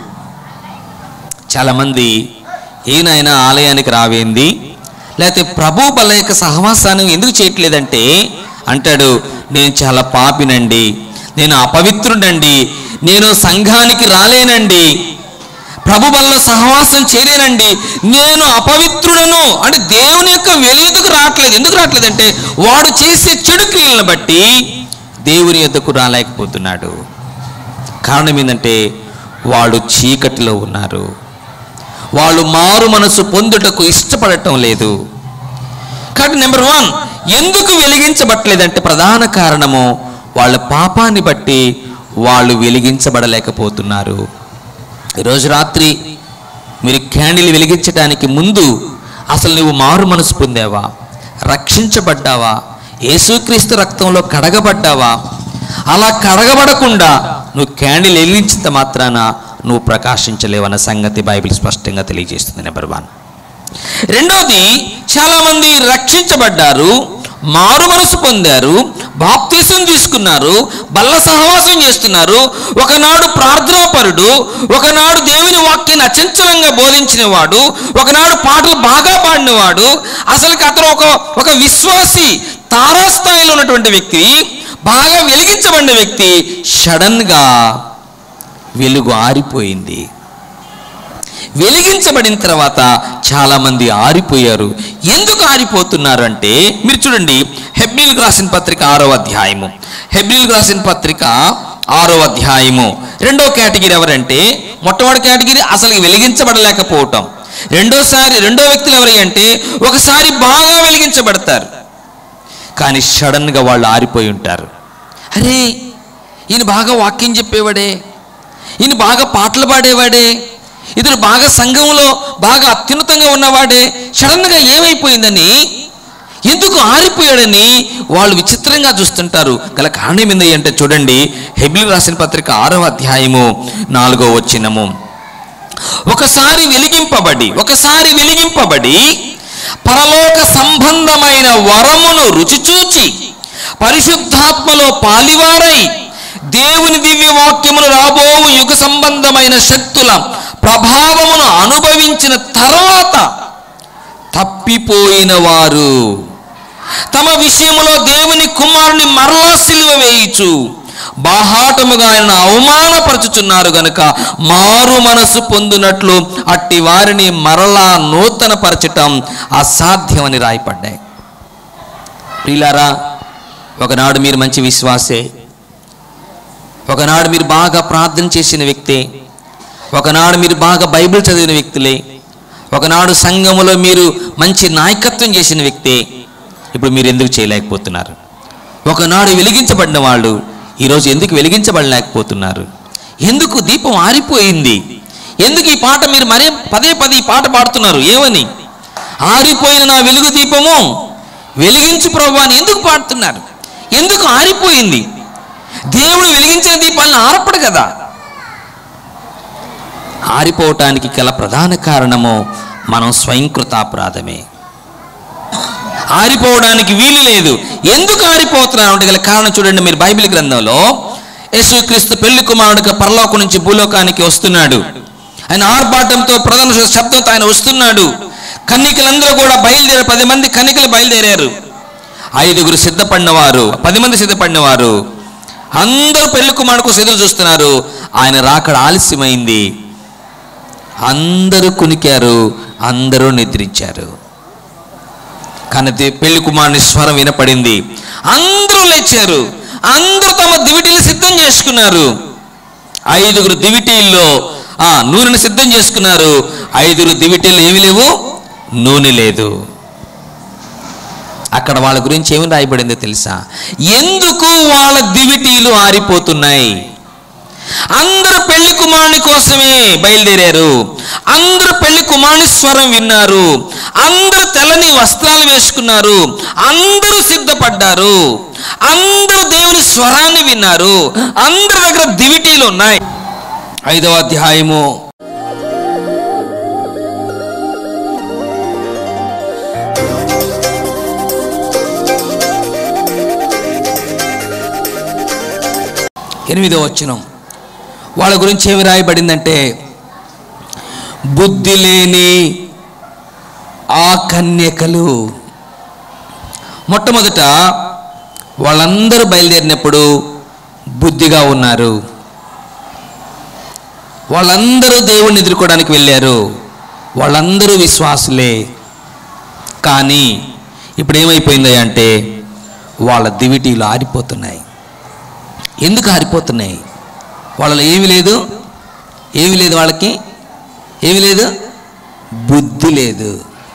చాలామంది ఏనాయనా ఆలయానికి రావేంది, లేకపోతే ప్రభు బల యొక్క సహవాసాన్ని ఎందుకు చేయట్లేదంటే అంటాడు, నేను చాలా పాపినండి, నేను అపవిత్రుడండి, నేను సంఘానికి రాలేనండి, ప్రభు బల్ల సహవాసం చేయలేనండి, నేను అపవిత్రుడను అంటే దేవుని యొక్క వెలుగుకు రావట్లేదు. ఎందుకు రావట్లేదంటే వాడు చేసే చెడు క్రియలను బట్టి దేవుని యొద్దకు రాలేకపోతున్నాడు. కారణం ఏంటంటే వాళ్ళు చీకటిలో ఉన్నారు. వాళ్ళు మారు మనసు పొందుటకు ఇష్టపడటం లేదు. కాబట్టి నెంబర్ 1 ఎందుకు వెలిగించబట్టలేదంటే ప్రధాన కారణము వాళ్ళ పాపాన్ని బట్టి వాళ్ళు వెలిగించబడలేకపోతున్నారు. ఈరోజు రాత్రి మీరు క్యాండిల్ వెలిగించడానికి ముందు అసలు నువ్వు మారు మనసు పొందావా, రక్షించబడ్డావా, యేసుక్రీస్తు రక్తంలో కడగబడ్డావా? అలా కడగబడకుండా నువ్వు క్యాండిల్ వెలిగించినంత మాత్రాన నువ్వు ప్రకాశించలేవన్న సంగతి బైబిల్ స్పష్టంగా తెలియజేస్తుంది. నెంబర్ 1. రెండోది, చాలామంది రక్షించబడ్డారు, మారు మనసు పొందారు, బాప్తిసం తీసుకున్నారు, బల్ల సహవాసం చేస్తున్నారు, ఒకనాడు ప్రార్థనాపరుడు, ఒకనాడు దేవుని వాక్యాన్ని అచంచలంగా బోధించిన వాడు, ఒకనాడు పాటలు బాగా పాడినవాడు, అసలుకి అతను ఒక విశ్వాసి తారాస్థాయిలో ఉన్నటువంటి వ్యక్తి, బాగా వెలిగించబడిన వ్యక్తి, సడన్గా వెలుగు ఆరిపోయింది. వెలిగించబడిన తర్వాత చాలామంది ఆరిపోయారు. ఎందుకు ఆరిపోతున్నారు అంటే మీరు చూడండి, హెబ్రీయులకు రాసిన పత్రిక 6వ అధ్యాయము, హెబ్రీయులకు రాసిన పత్రిక 6వ అధ్యాయము 2వ కేటగిరీ ఎవరంటే, మొట్టమొదటి కేటగిరీ అసలు వెలిగించబడలేకపోవటం. రెండో వ్యక్తులు ఎవరు అంటే ఒకసారి బాగా వెలిగించబడతారు కానీ సడన్గా వాళ్ళు ఆరిపోయి ఉంటారు. అరే ఈయన బాగా వాక్యం చెప్పేవాడే, ఈయన బాగా పాటలు పాడేవాడే, ఇతడు బాగా సంఘంలో బాగా అత్యున్నతంగా ఉన్నవాడే, సడన్గా ఏమైపోయిందని, ఎందుకు ఆరిపోయాడని వాళ్ళు విచిత్రంగా చూస్తుంటారు. గల కారణం ఏంది అంటే చూడండి, హెబ్రీయులకు రాసిన పత్రిక 6వ అధ్యాయము 4వ వచనము, ఒకసారి వెలిగింపబడి పరలోక సంబంధమైన వరమును రుచి చూచి పరిశుద్ధాత్మలో పాలివారై దేవుని దివ్య వాక్యమును రాబోవు యుగ సంబంధమైన శక్తుల ప్రభావమును అనుభవించిన తర్వాత తప్పిపోయిన వారు తమ విషయములో దేవుని కుమారుని మరలా సిలువ వేయుచు బాహాటముగా ఆయన అవమానపరచుచున్నారు గనుక మారు మనసు పొందినట్లు అట్టి వారిని మరలా నూతన పరచటం అసాధ్యమని రాయపడ్డాయి. ప్రియులారా, ఒకనాడు మీరు మంచి విశ్వాసే, ఒకనాడు మీరు బాగా ప్రార్థన చేసిన వ్యక్తే, ఒకనాడు మీరు బాగా బైబిల్ చదివిన వ్యక్తులే, ఒకనాడు సంఘములో మీరు మంచి నాయకత్వం చేసిన వ్యక్తే, ఇప్పుడు మీరు ఎందుకు చేయలేకపోతున్నారు? ఒకనాడు వెలిగించబడిన వాళ్ళు ఈరోజు ఎందుకు వెలిగించబడలేకపోతున్నారు? ఎందుకు దీపం ఆరిపోయింది? ఎందుకు ఈ పాట మీరు మరే పదే ఈ పాట పాడుతున్నారు? ఏమని? ఆరిపోయిన నా వెలుగు దీపము వెలిగించు ప్రభువా అని ఎందుకు పాడుతున్నారు? ఎందుకు ఆరిపోయింది? దేవుడు వెలిగించిన దీపాలను ఆర్పడు కదా. ఆరిపోవటానికి గల ప్రధాన కారణము మనం స్వయంకృతాపరాధమే. ఆరిపోవడానికి వీలు లేదు. ఎందుకు ఆరిపోతున్నారు అంటే గల కారణం చూడండి. మీరు బైబిల్ గ్రంథంలో యేసుక్రీస్తు పెళ్లి కుమారుడిగా పరలోకం నుంచి భూలోకానికి వస్తున్నాడు. ఆయన ఆర్భాటంతో ప్రధాన శబ్దంతో ఆయన వస్తున్నాడు. కన్నికలందరూ కూడా బయలుదేరారు. 10 మంది కన్నికలు బయలుదేరారు. 5 సిద్ధపడినవారు, 10 మంది సిద్ధపడినవారు అందరూ పెళ్లి కుమారుడు కోసం ఎదురు చూస్తున్నారు. ఆయన రాకడ ఆలస్యమైంది. అందరూ కునికారు, అందరూ నిద్రించారు. కానీ పెళ్లి కుమారుని స్వరం వినపడింది. అందరూ లేచారు. అందరూ తమ దివిటీలు సిద్ధం చేసుకున్నారు. 5 దివిటీల్లో నూనెను సిద్ధం చేసుకున్నారు. 5 దివిటీలు ఏమి లేవు, నూనె లేదు. అక్కడ వాళ్ళ గురించి ఏమి రాయబడిందో తెలుసా? ఎందుకు వాళ్ళ దివిటీలు ఆరిపోతున్నాయి? అందరూ పెళ్లి కుమారుని కోసమే బయలుదేరారు. అందరూ పెళ్లి కుమారుని స్వరం విన్నారు. అందరూ తెల్లని వస్త్రాలు వేసుకున్నారు. అందరూ సిద్ధపడ్డారు. అందరూ దేవుని స్వరాన్ని విన్నారు. అందరి దగ్గర దివిటీలు ఉన్నాయి. 5వ అధ్యాయము 8వ వచనం వాళ్ళ గురించి ఏమి రాయబడిందంటే, బుద్ధి లేని ఆ కన్యకలు. మొట్టమొదట వాళ్ళందరూ బయలుదేరినప్పుడు బుద్ధిగా ఉన్నారు. వాళ్ళందరూ దేవుణ్ణి ఎదుర్కోవడానికి వెళ్ళారు. వాళ్ళందరూ విశ్వాసులే. కానీ ఇప్పుడు ఏమైపోయింది అంటే వాళ్ళ దివిటీలు ఆరిపోతున్నాయి. ఎందుకు ఆరిపోతున్నాయి? వాళ్ళలో ఏమి లేదు, ఏమి లేదు, వాళ్ళకి ఏమి లేదు, బుద్ధి లేదు.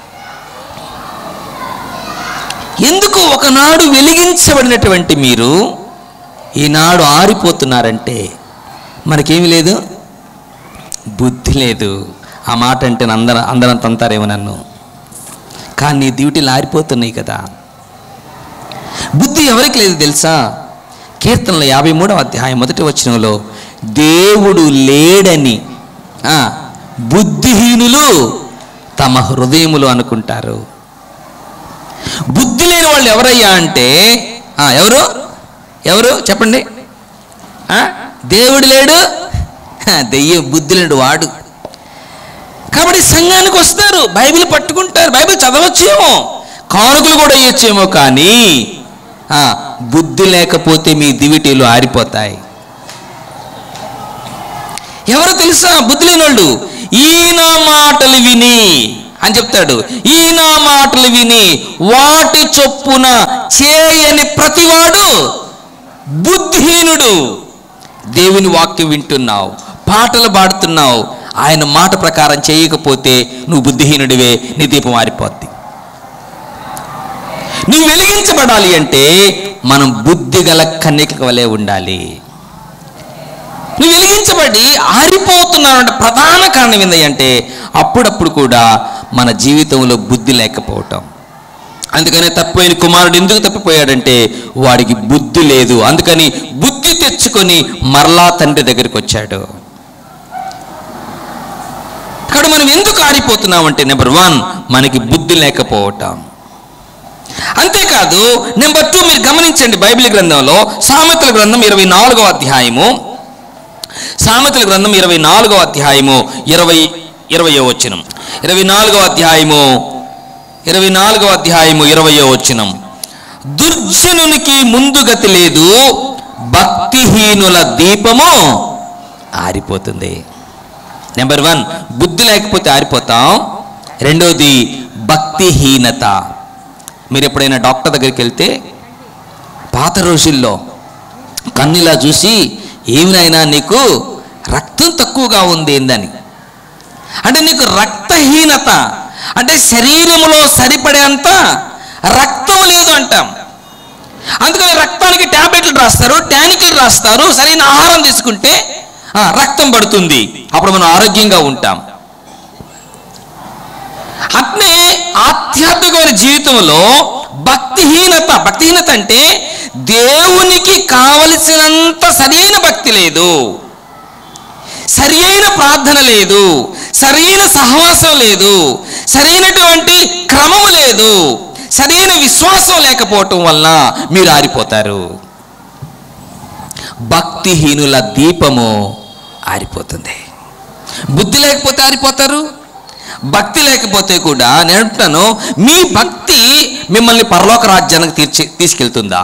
ఎందుకు ఒకనాడు వెలిగించబడినటువంటి మీరు ఈనాడు ఆరిపోతున్నారంటే మనకేమి లేదు, బుద్ధి లేదు. ఆ మాట అంటే అందరం తంతారేమో నన్ను. కానీ నీ డ్యూటీలు ఆరిపోతున్నాయి కదా. బుద్ధి ఎవరికి లేదు తెలుసా? కీర్తనలు 53వ అధ్యాయం 1వ వచనంలో దేవుడు లేడని బుద్ధిహీనులు తమ హృదయములు అనుకుంటారు. బుద్ధి లేని వాళ్ళు ఎవరయ్యా అంటే ఎవరు ఎవరు చెప్పండి. దేవుడు లేడు, దెయ్యం, బుద్ధి లేడు వాడు. కాబట్టి సంఘానికి వస్తారు, బైబిల్ పట్టుకుంటారు, బైబిల్ చదవచ్చేమో, కానుకలు కూడా ఇవ్వచ్చేమో, కానీ బుద్ధి లేకపోతే మీ దివిటీలు ఆరిపోతాయి. ఎవరు తెలుసా బుద్ధి లేని వాళ్ళు? ఈయన మాటలు విని అని చెప్తాడు. ఈయన మాటలు విని వాటి చొప్పున చేయని ప్రతివాడు బుద్ధిహీనుడు. దేవుని వాక్యం వింటున్నావు, పాటలు పాడుతున్నావు, ఆయన మాట ప్రకారం చేయకపోతే నువ్వు బుద్ధిహీనుడివే, నీ దీపం ఆరిపోద్ది. నువ్వు వెలిగించబడాలి అంటే మనం బుద్ధి గల కన్యక వలె ఉండాలి. నువ్వు వెలిగించబడి ఆరిపోతున్నావు అంటే ప్రధాన కారణం ఏంటంటే అప్పుడప్పుడు కూడా మన జీవితంలో బుద్ధి లేకపోవటం. అందుకనే తప్పిపోయిన కుమారుడు ఎందుకు తప్పిపోయాడంటే వాడికి బుద్ధి లేదు. అందుకని బుద్ధి తెచ్చుకొని మరలా తండ్రి దగ్గరికి వచ్చాడు. ఇక్కడ మనం ఎందుకు ఆరిపోతున్నామంటే నెంబర్ 1 మనకి బుద్ధి లేకపోవటం. అంతేకాదు నెంబర్ 2 మీరు గమనించండి, బైబిల్ గ్రంథంలో సామెతల గ్రంథం 24వ అధ్యాయము, సామెతల గ్రంథం 24వ అధ్యాయము 20వ వచనం, 24వ అధ్యాయము 20వ వచనం. దుర్జనునికి ముందు గతి లేదు, భక్తిహీనుల దీపము ఆరిపోతుంది. నెంబర్ 1 బుద్ధి లేకపోతే ఆరిపోతాం. రెండోది భక్తిహీనత. మీరు ఎప్పుడైనా డాక్టర్ దగ్గరికి వెళ్తే పాత రోజుల్లో కన్నులా చూసి ఏమినైనా నీకు రక్తం తక్కువగా ఉంది ఏందని, అంటే నీకు రక్తహీనత అంటే శరీరంలో సరిపడేంత రక్తం లేదు అంటాం. అందుకని రక్తానికి ట్యాబ్లెట్లు రాస్తారు, టానిక్లు రాస్తారు. సరైన ఆహారం తీసుకుంటే రక్తం పడుతుంది, అప్పుడు మనం ఆరోగ్యంగా ఉంటాం. అట్నే ఆధ్యాత్మికమైన జీవితంలో భక్తిహీనత అంటే దేవునికి కావలసినంత సరైన భక్తి లేదు, సరి అయిన ప్రార్థన లేదు, సరైన సహవాసం లేదు, సరైనటువంటి క్రమము లేదు, సరైన విశ్వాసం లేకపోవటం వలన మీరు ఆరిపోతారు. భక్తిహీనుల దీపము ఆరిపోతుంది. బుద్ధి లేకపోతే ఆరిపోతారు. భక్తి లేకపోతే కూడా నేను అంటున్నాను, మీ భక్తి మిమ్మల్ని పరలోక రాజ్యానికి తీసుకెళ్తుందా?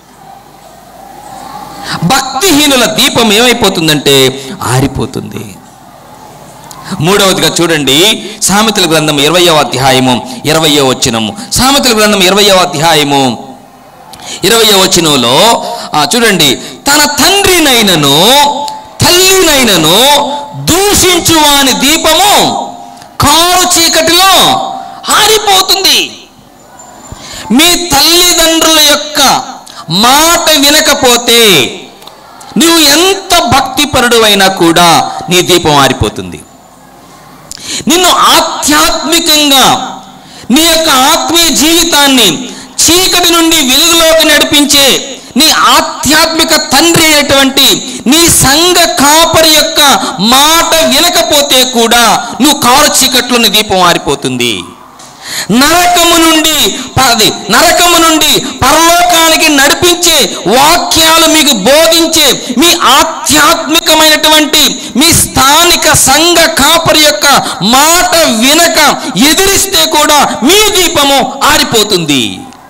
భక్తిహీనుల దీపం ఏమైపోతుందంటే ఆరిపోతుంది. మూడవదిగా చూడండి, సామెతల గ్రంథం 20వ అధ్యాయము 20వ వచనము. సామెతల గ్రంథం 20వ అధ్యాయము 20వ వచనంలో చూడండి, తన తండ్రినైనను తల్లినైనను దూషించువాని దీపము కారు చీకటిలో ఆరిపోతుంది. మీ తల్లిదండ్రుల యొక్క మాట వినకపోతే నువ్వు ఎంత భక్తిపరుడు అయినా కూడా నీ దీపం ఆరిపోతుంది. నిన్ను ఆధ్యాత్మికంగా నీ యొక్క ఆత్మీయ జీవితాన్ని చీకటి నుండి వెలుగులోకి నడిపించే నీ ఆధ్యాత్మిక తండ్రి అయినటువంటి నీ సంఘ కాపరి యొక్క మాట వినకపోతే కూడా నువ్వు కారు చీకట్లో నీ దీపం ఆరిపోతుంది. నరకము నుండి పరలోకానికి నడిపించే వాక్యాలు మీకు బోధించే మీ ఆధ్యాత్మికమైనటువంటి మీ స్థానిక సంఘ కాపరి యొక్క మాట వినక ఎదిరిస్తే కూడా మీ దీపము ఆరిపోతుంది.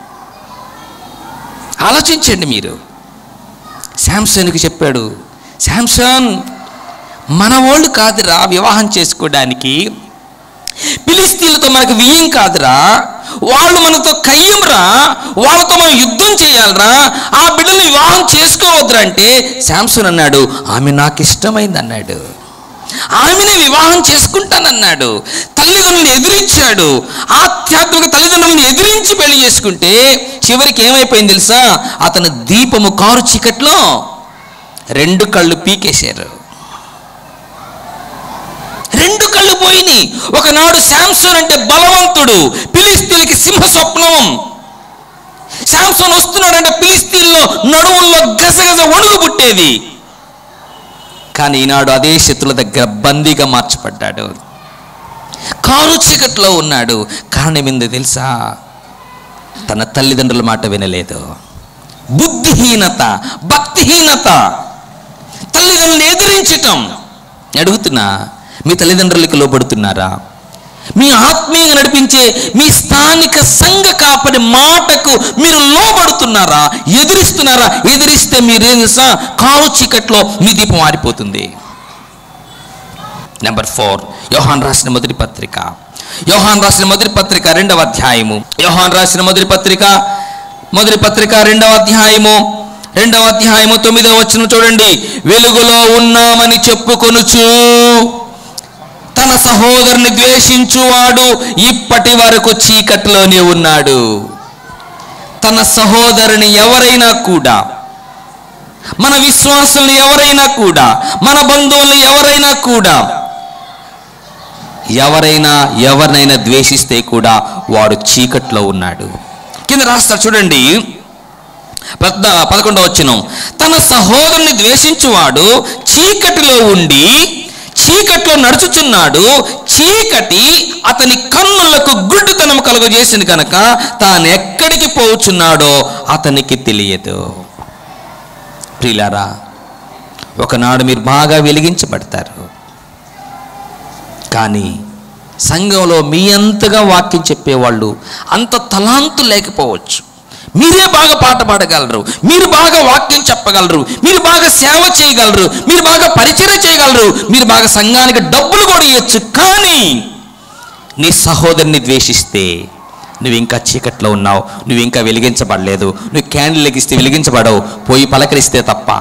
ఆలోచించండి. మీరు శాంసన్కి చెప్పాడు, శాంసన్ మన వాళ్ళు కాదురా వివాహం చేసుకోవడానికి, ఫిలిష్తీయులతో మనకు వియ్యం కాదురా, వాళ్ళు మనతో కయ్యంరా, వాళ్ళతో మనం యుద్ధం చేయాలరా, ఆ బిడ్డలు వివాహం చేసుకోవద్దురా అంటే శాంసన్ అన్నాడు, ఆమె నాకు ఇష్టమైంది అన్నాడు, ఆమెనే వివాహం చేసుకుంటానన్నాడు. తల్లిదండ్రులను ఎదిరించాడు. ఆధ్యాత్మిక తల్లిదండ్రులను ఎదిరించి పెళ్లి చేసుకుంటే చివరికి ఏమైపోయింది తెలుసా? అతని దీపము కారు చీకట్లో 2 కళ్ళు పీకేశారు. 2 కళ్ళు పోయినాయి. ఒకనాడు శాంసన్ అంటే బలవంతుడు, ఫిలిష్తీయులకి సింహ స్వప్నం. శాంసన్ వస్తున్నాడంటే ఫిలిష్తీయుల్లో నడువుల్లో గసగస వణుగు పుట్టేది. కానీ ఈనాడు అదే శత్రుల దగ్గర బందీగా మార్చబడ్డాడు. కారు చీకట్లో ఉన్నాడు. కారణం ఏందో తెలుసా? తన తల్లిదండ్రుల మాట వినలేదు. బుద్ధిహీనత, భక్తిహీనత, తల్లిదండ్రులను ఎదిరించటం. అడుగుతున్నా, మీ తల్లిదండ్రులకు లోబడుతున్నారా? మీ ఆత్మీయంగా నడిపించే మీ స్థానిక సంఘ కాపరి మాటకు మీరు లోబడుతున్నారా? ఎదిరిస్తున్నారా? ఎదిరిస్తే మీరేం తెలుసా? కారు చీకట్లో మీ దీపం ఆరిపోతుంది. నెంబర్ 4, యోహాను రాసిన మొదటి పత్రిక. యోహాను రాసిన మొదటి పత్రిక 2వ అధ్యాయము. యోహాను రాసిన మొదటి పత్రిక 2వ అధ్యాయము 9వ వచనం చూడండి. వెలుగులో ఉన్నామని చెప్పుకొనుచు తన సహోదరుని ద్వేషించువాడు ఇప్పటి వరకు చీకటిలోనే ఉన్నాడు. తన సహోదరుని ఎవరైనా కూడా, మన విశ్వాసుల్ని ఎవరైనా కూడా, మన బంధువుల్ని ఎవరైనా కూడా, ఎవరినైనా ద్వేషిస్తే కూడా వాడు చీకట్లో ఉన్నాడు. కింద రాస్తారు చూడండి, 11వ వచనం. తన సహోదరుని ద్వేషించువాడు చీకటిలో ఉండి చీకట్లో నడుచుచున్నాడు. చీకటి అతని కన్నులకు గుడ్డితనం కలుగజేసింది కనుక తాను ఎక్కడికి పోచున్నాడో అతనికి తెలియదు. ప్రియులారా, ఒకనాడు మీరు బాగా వెలిగించబడతారు. కానీ సంఘంలో మీ అంతగా వాక్యం చెప్పేవాళ్ళు అంత తలాంతు లేకపోవచ్చు. మీరే బాగా పాట పాడగలరు, మీరు బాగా వాక్యం చెప్పగలరు, మీరు బాగా సేవ చేయగలరు, మీరు బాగా పరిచయం చేయగలరు, మీరు బాగా సంఘానికి డబ్బులు కూడా ఇవ్వచ్చు. కానీ నీ సహోదరుని ద్వేషిస్తే నువ్వు ఇంకా చీకట్లో ఉన్నావు, నువ్వు ఇంకా వెలిగించబడలేదు. నువ్వు క్యాండిల్ లెగిస్తే వెలిగించబడవు, పోయి పలకరిస్తే తప్ప.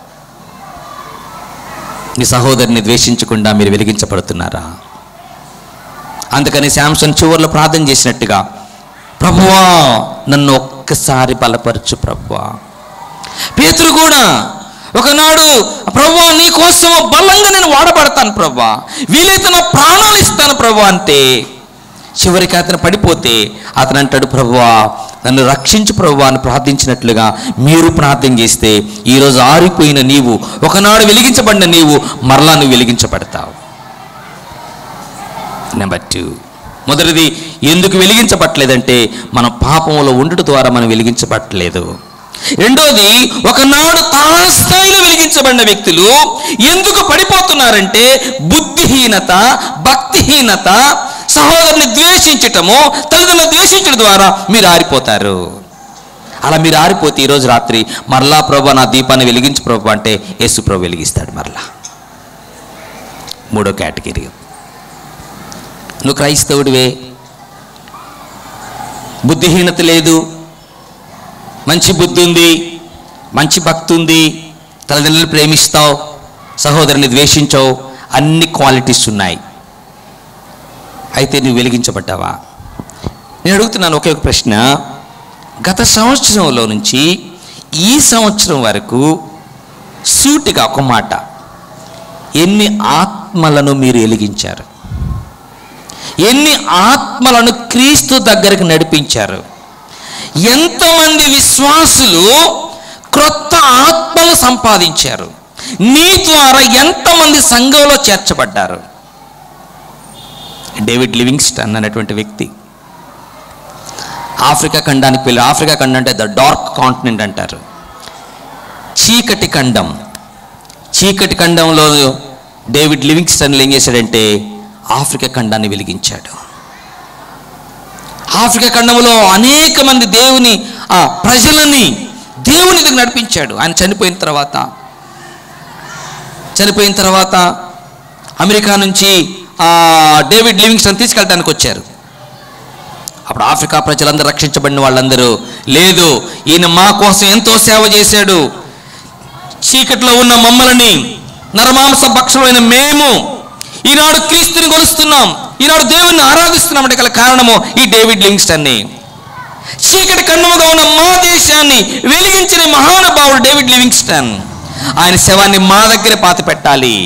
నీ సహోదరుని ద్వేషించకుండా మీరు వెలిగించబడుతున్నారా? అందుకని శాంసన్ చివర్లో ప్రార్థన చేసినట్టుగా, ప్రభువా నన్ను ఒక్కసారి బలపరచు ప్రభువా. పేతురు కూడా ఒకనాడు, ప్రభువా నీ కోసం బలంగా నేను వాడబడతాను ప్రభువా, వీలైతే నా ప్రాణాలు ఇస్తాను ప్రభువా అంటే చివరికి అతను పడిపోతే అతను అంటాడు, ప్రభువా నన్ను రక్షించు ప్రభువా అని ప్రార్థించినట్లుగా మీరు ప్రార్థన చేస్తే ఈరోజు ఆరిపోయిన నీవు, ఒకనాడు వెలిగించబడిన నీవు మరలా నువ్వు వెలిగించబడతావు. నెంబర్ 2, మొదటిది ఎందుకు వెలిగించబట్టలేదంటే మన పాపంలో ఉండటం ద్వారా మనం వెలిగించబట్టలేదు. రెండోది ఒకనాడు తాస్థాయిలో వెలిగించబడిన వ్యక్తులు ఎందుకు పడిపోతున్నారంటే బుద్ధిహీనత, భక్తిహీనత, సహోదరుని ద్వేషించటము, తల్లిదండ్రులను ద్వేషించడం ద్వారా మీరు ఆరిపోతారు. అలా మీరు ఆరిపోతే ఈరోజు రాత్రి మరలా ప్రభు నా దీపాన్ని వెలిగించు ప్రభు అంటే యేసు ప్రభు వెలిగిస్తాడు మరలా. మూడో కేటగిరీ, నువ్వు క్రైస్తవుడివే, బుద్ధిహీనత లేదు, మంచి బుద్ధి ఉంది, మంచి భక్తి ఉంది, తల్లిదండ్రులను ప్రేమిస్తావు, సహోదరుని ద్వేషించవు, అన్ని క్వాలిటీస్ ఉన్నాయి. అయితే నువ్వు వెలిగించబడ్డావా? నేను అడుగుతున్నాను ఒకే ఒక ప్రశ్న. గత సంవత్సరంలో నుంచి ఈ సంవత్సరం వరకు సూటిగా ఒక మాట, ఎన్ని ఆత్మలను మీరు వెలిగించారు? ఎన్ని ఆత్మలను క్రీస్తు దగ్గరికి నడిపించారు? ఎంతమంది విశ్వాసులు క్రొత్త ఆత్మలు సంపాదించారు? నీ ద్వారా ఎంతమంది సంఘంలో చేర్చబడ్డారు? డేవిడ్ లివింగ్స్టన్ అనేటువంటి వ్యక్తి ఆఫ్రికా ఖండానికి వెళ్ళి, ఆఫ్రికా ఖండం అంటే ద డార్క్ కాంటినెంట్ అంటారు, చీకటి ఖండం. చీకటి ఖండంలో డేవిడ్ లివింగ్స్టన్ ఏం చేశాడంటే ఆఫ్రికా ఖండాన్ని వెలిగించాడు. ఆఫ్రికా ఖండంలో అనేక మంది దేవుని ప్రజలని దేవుని దగ్గర నడిపించాడు. ఆయన చనిపోయిన తర్వాత అమెరికా నుంచి డేవిడ్ లివింగ్స్టన్ తీసుకెళ్ళడానికి వచ్చారు. అప్పుడు ఆఫ్రికా ప్రజలందరూ, రక్షించబడిన వాళ్ళందరూ, లేదు ఈయన మా కోసం ఎంతో సేవ చేశాడు, చీకట్లో ఉన్న మమ్మల్ని, నరమాంస భక్షమైన మేము ఈనాడు క్రీస్తుని కొలుస్తున్నాం, ఈనాడు దేవుణ్ణి ఆరాధిస్తున్నాం అంటే గల కారణము ఈ డేవిడ్ లివింగ్స్టన్ని. చీకటి ఖండముగా ఉన్న మా దేశాన్ని వెలిగించిన మహానుభావుడు డేవిడ్ లివింగ్స్టన్. ఆయన శవాన్ని మా దగ్గరే పాతి పెట్టాలి.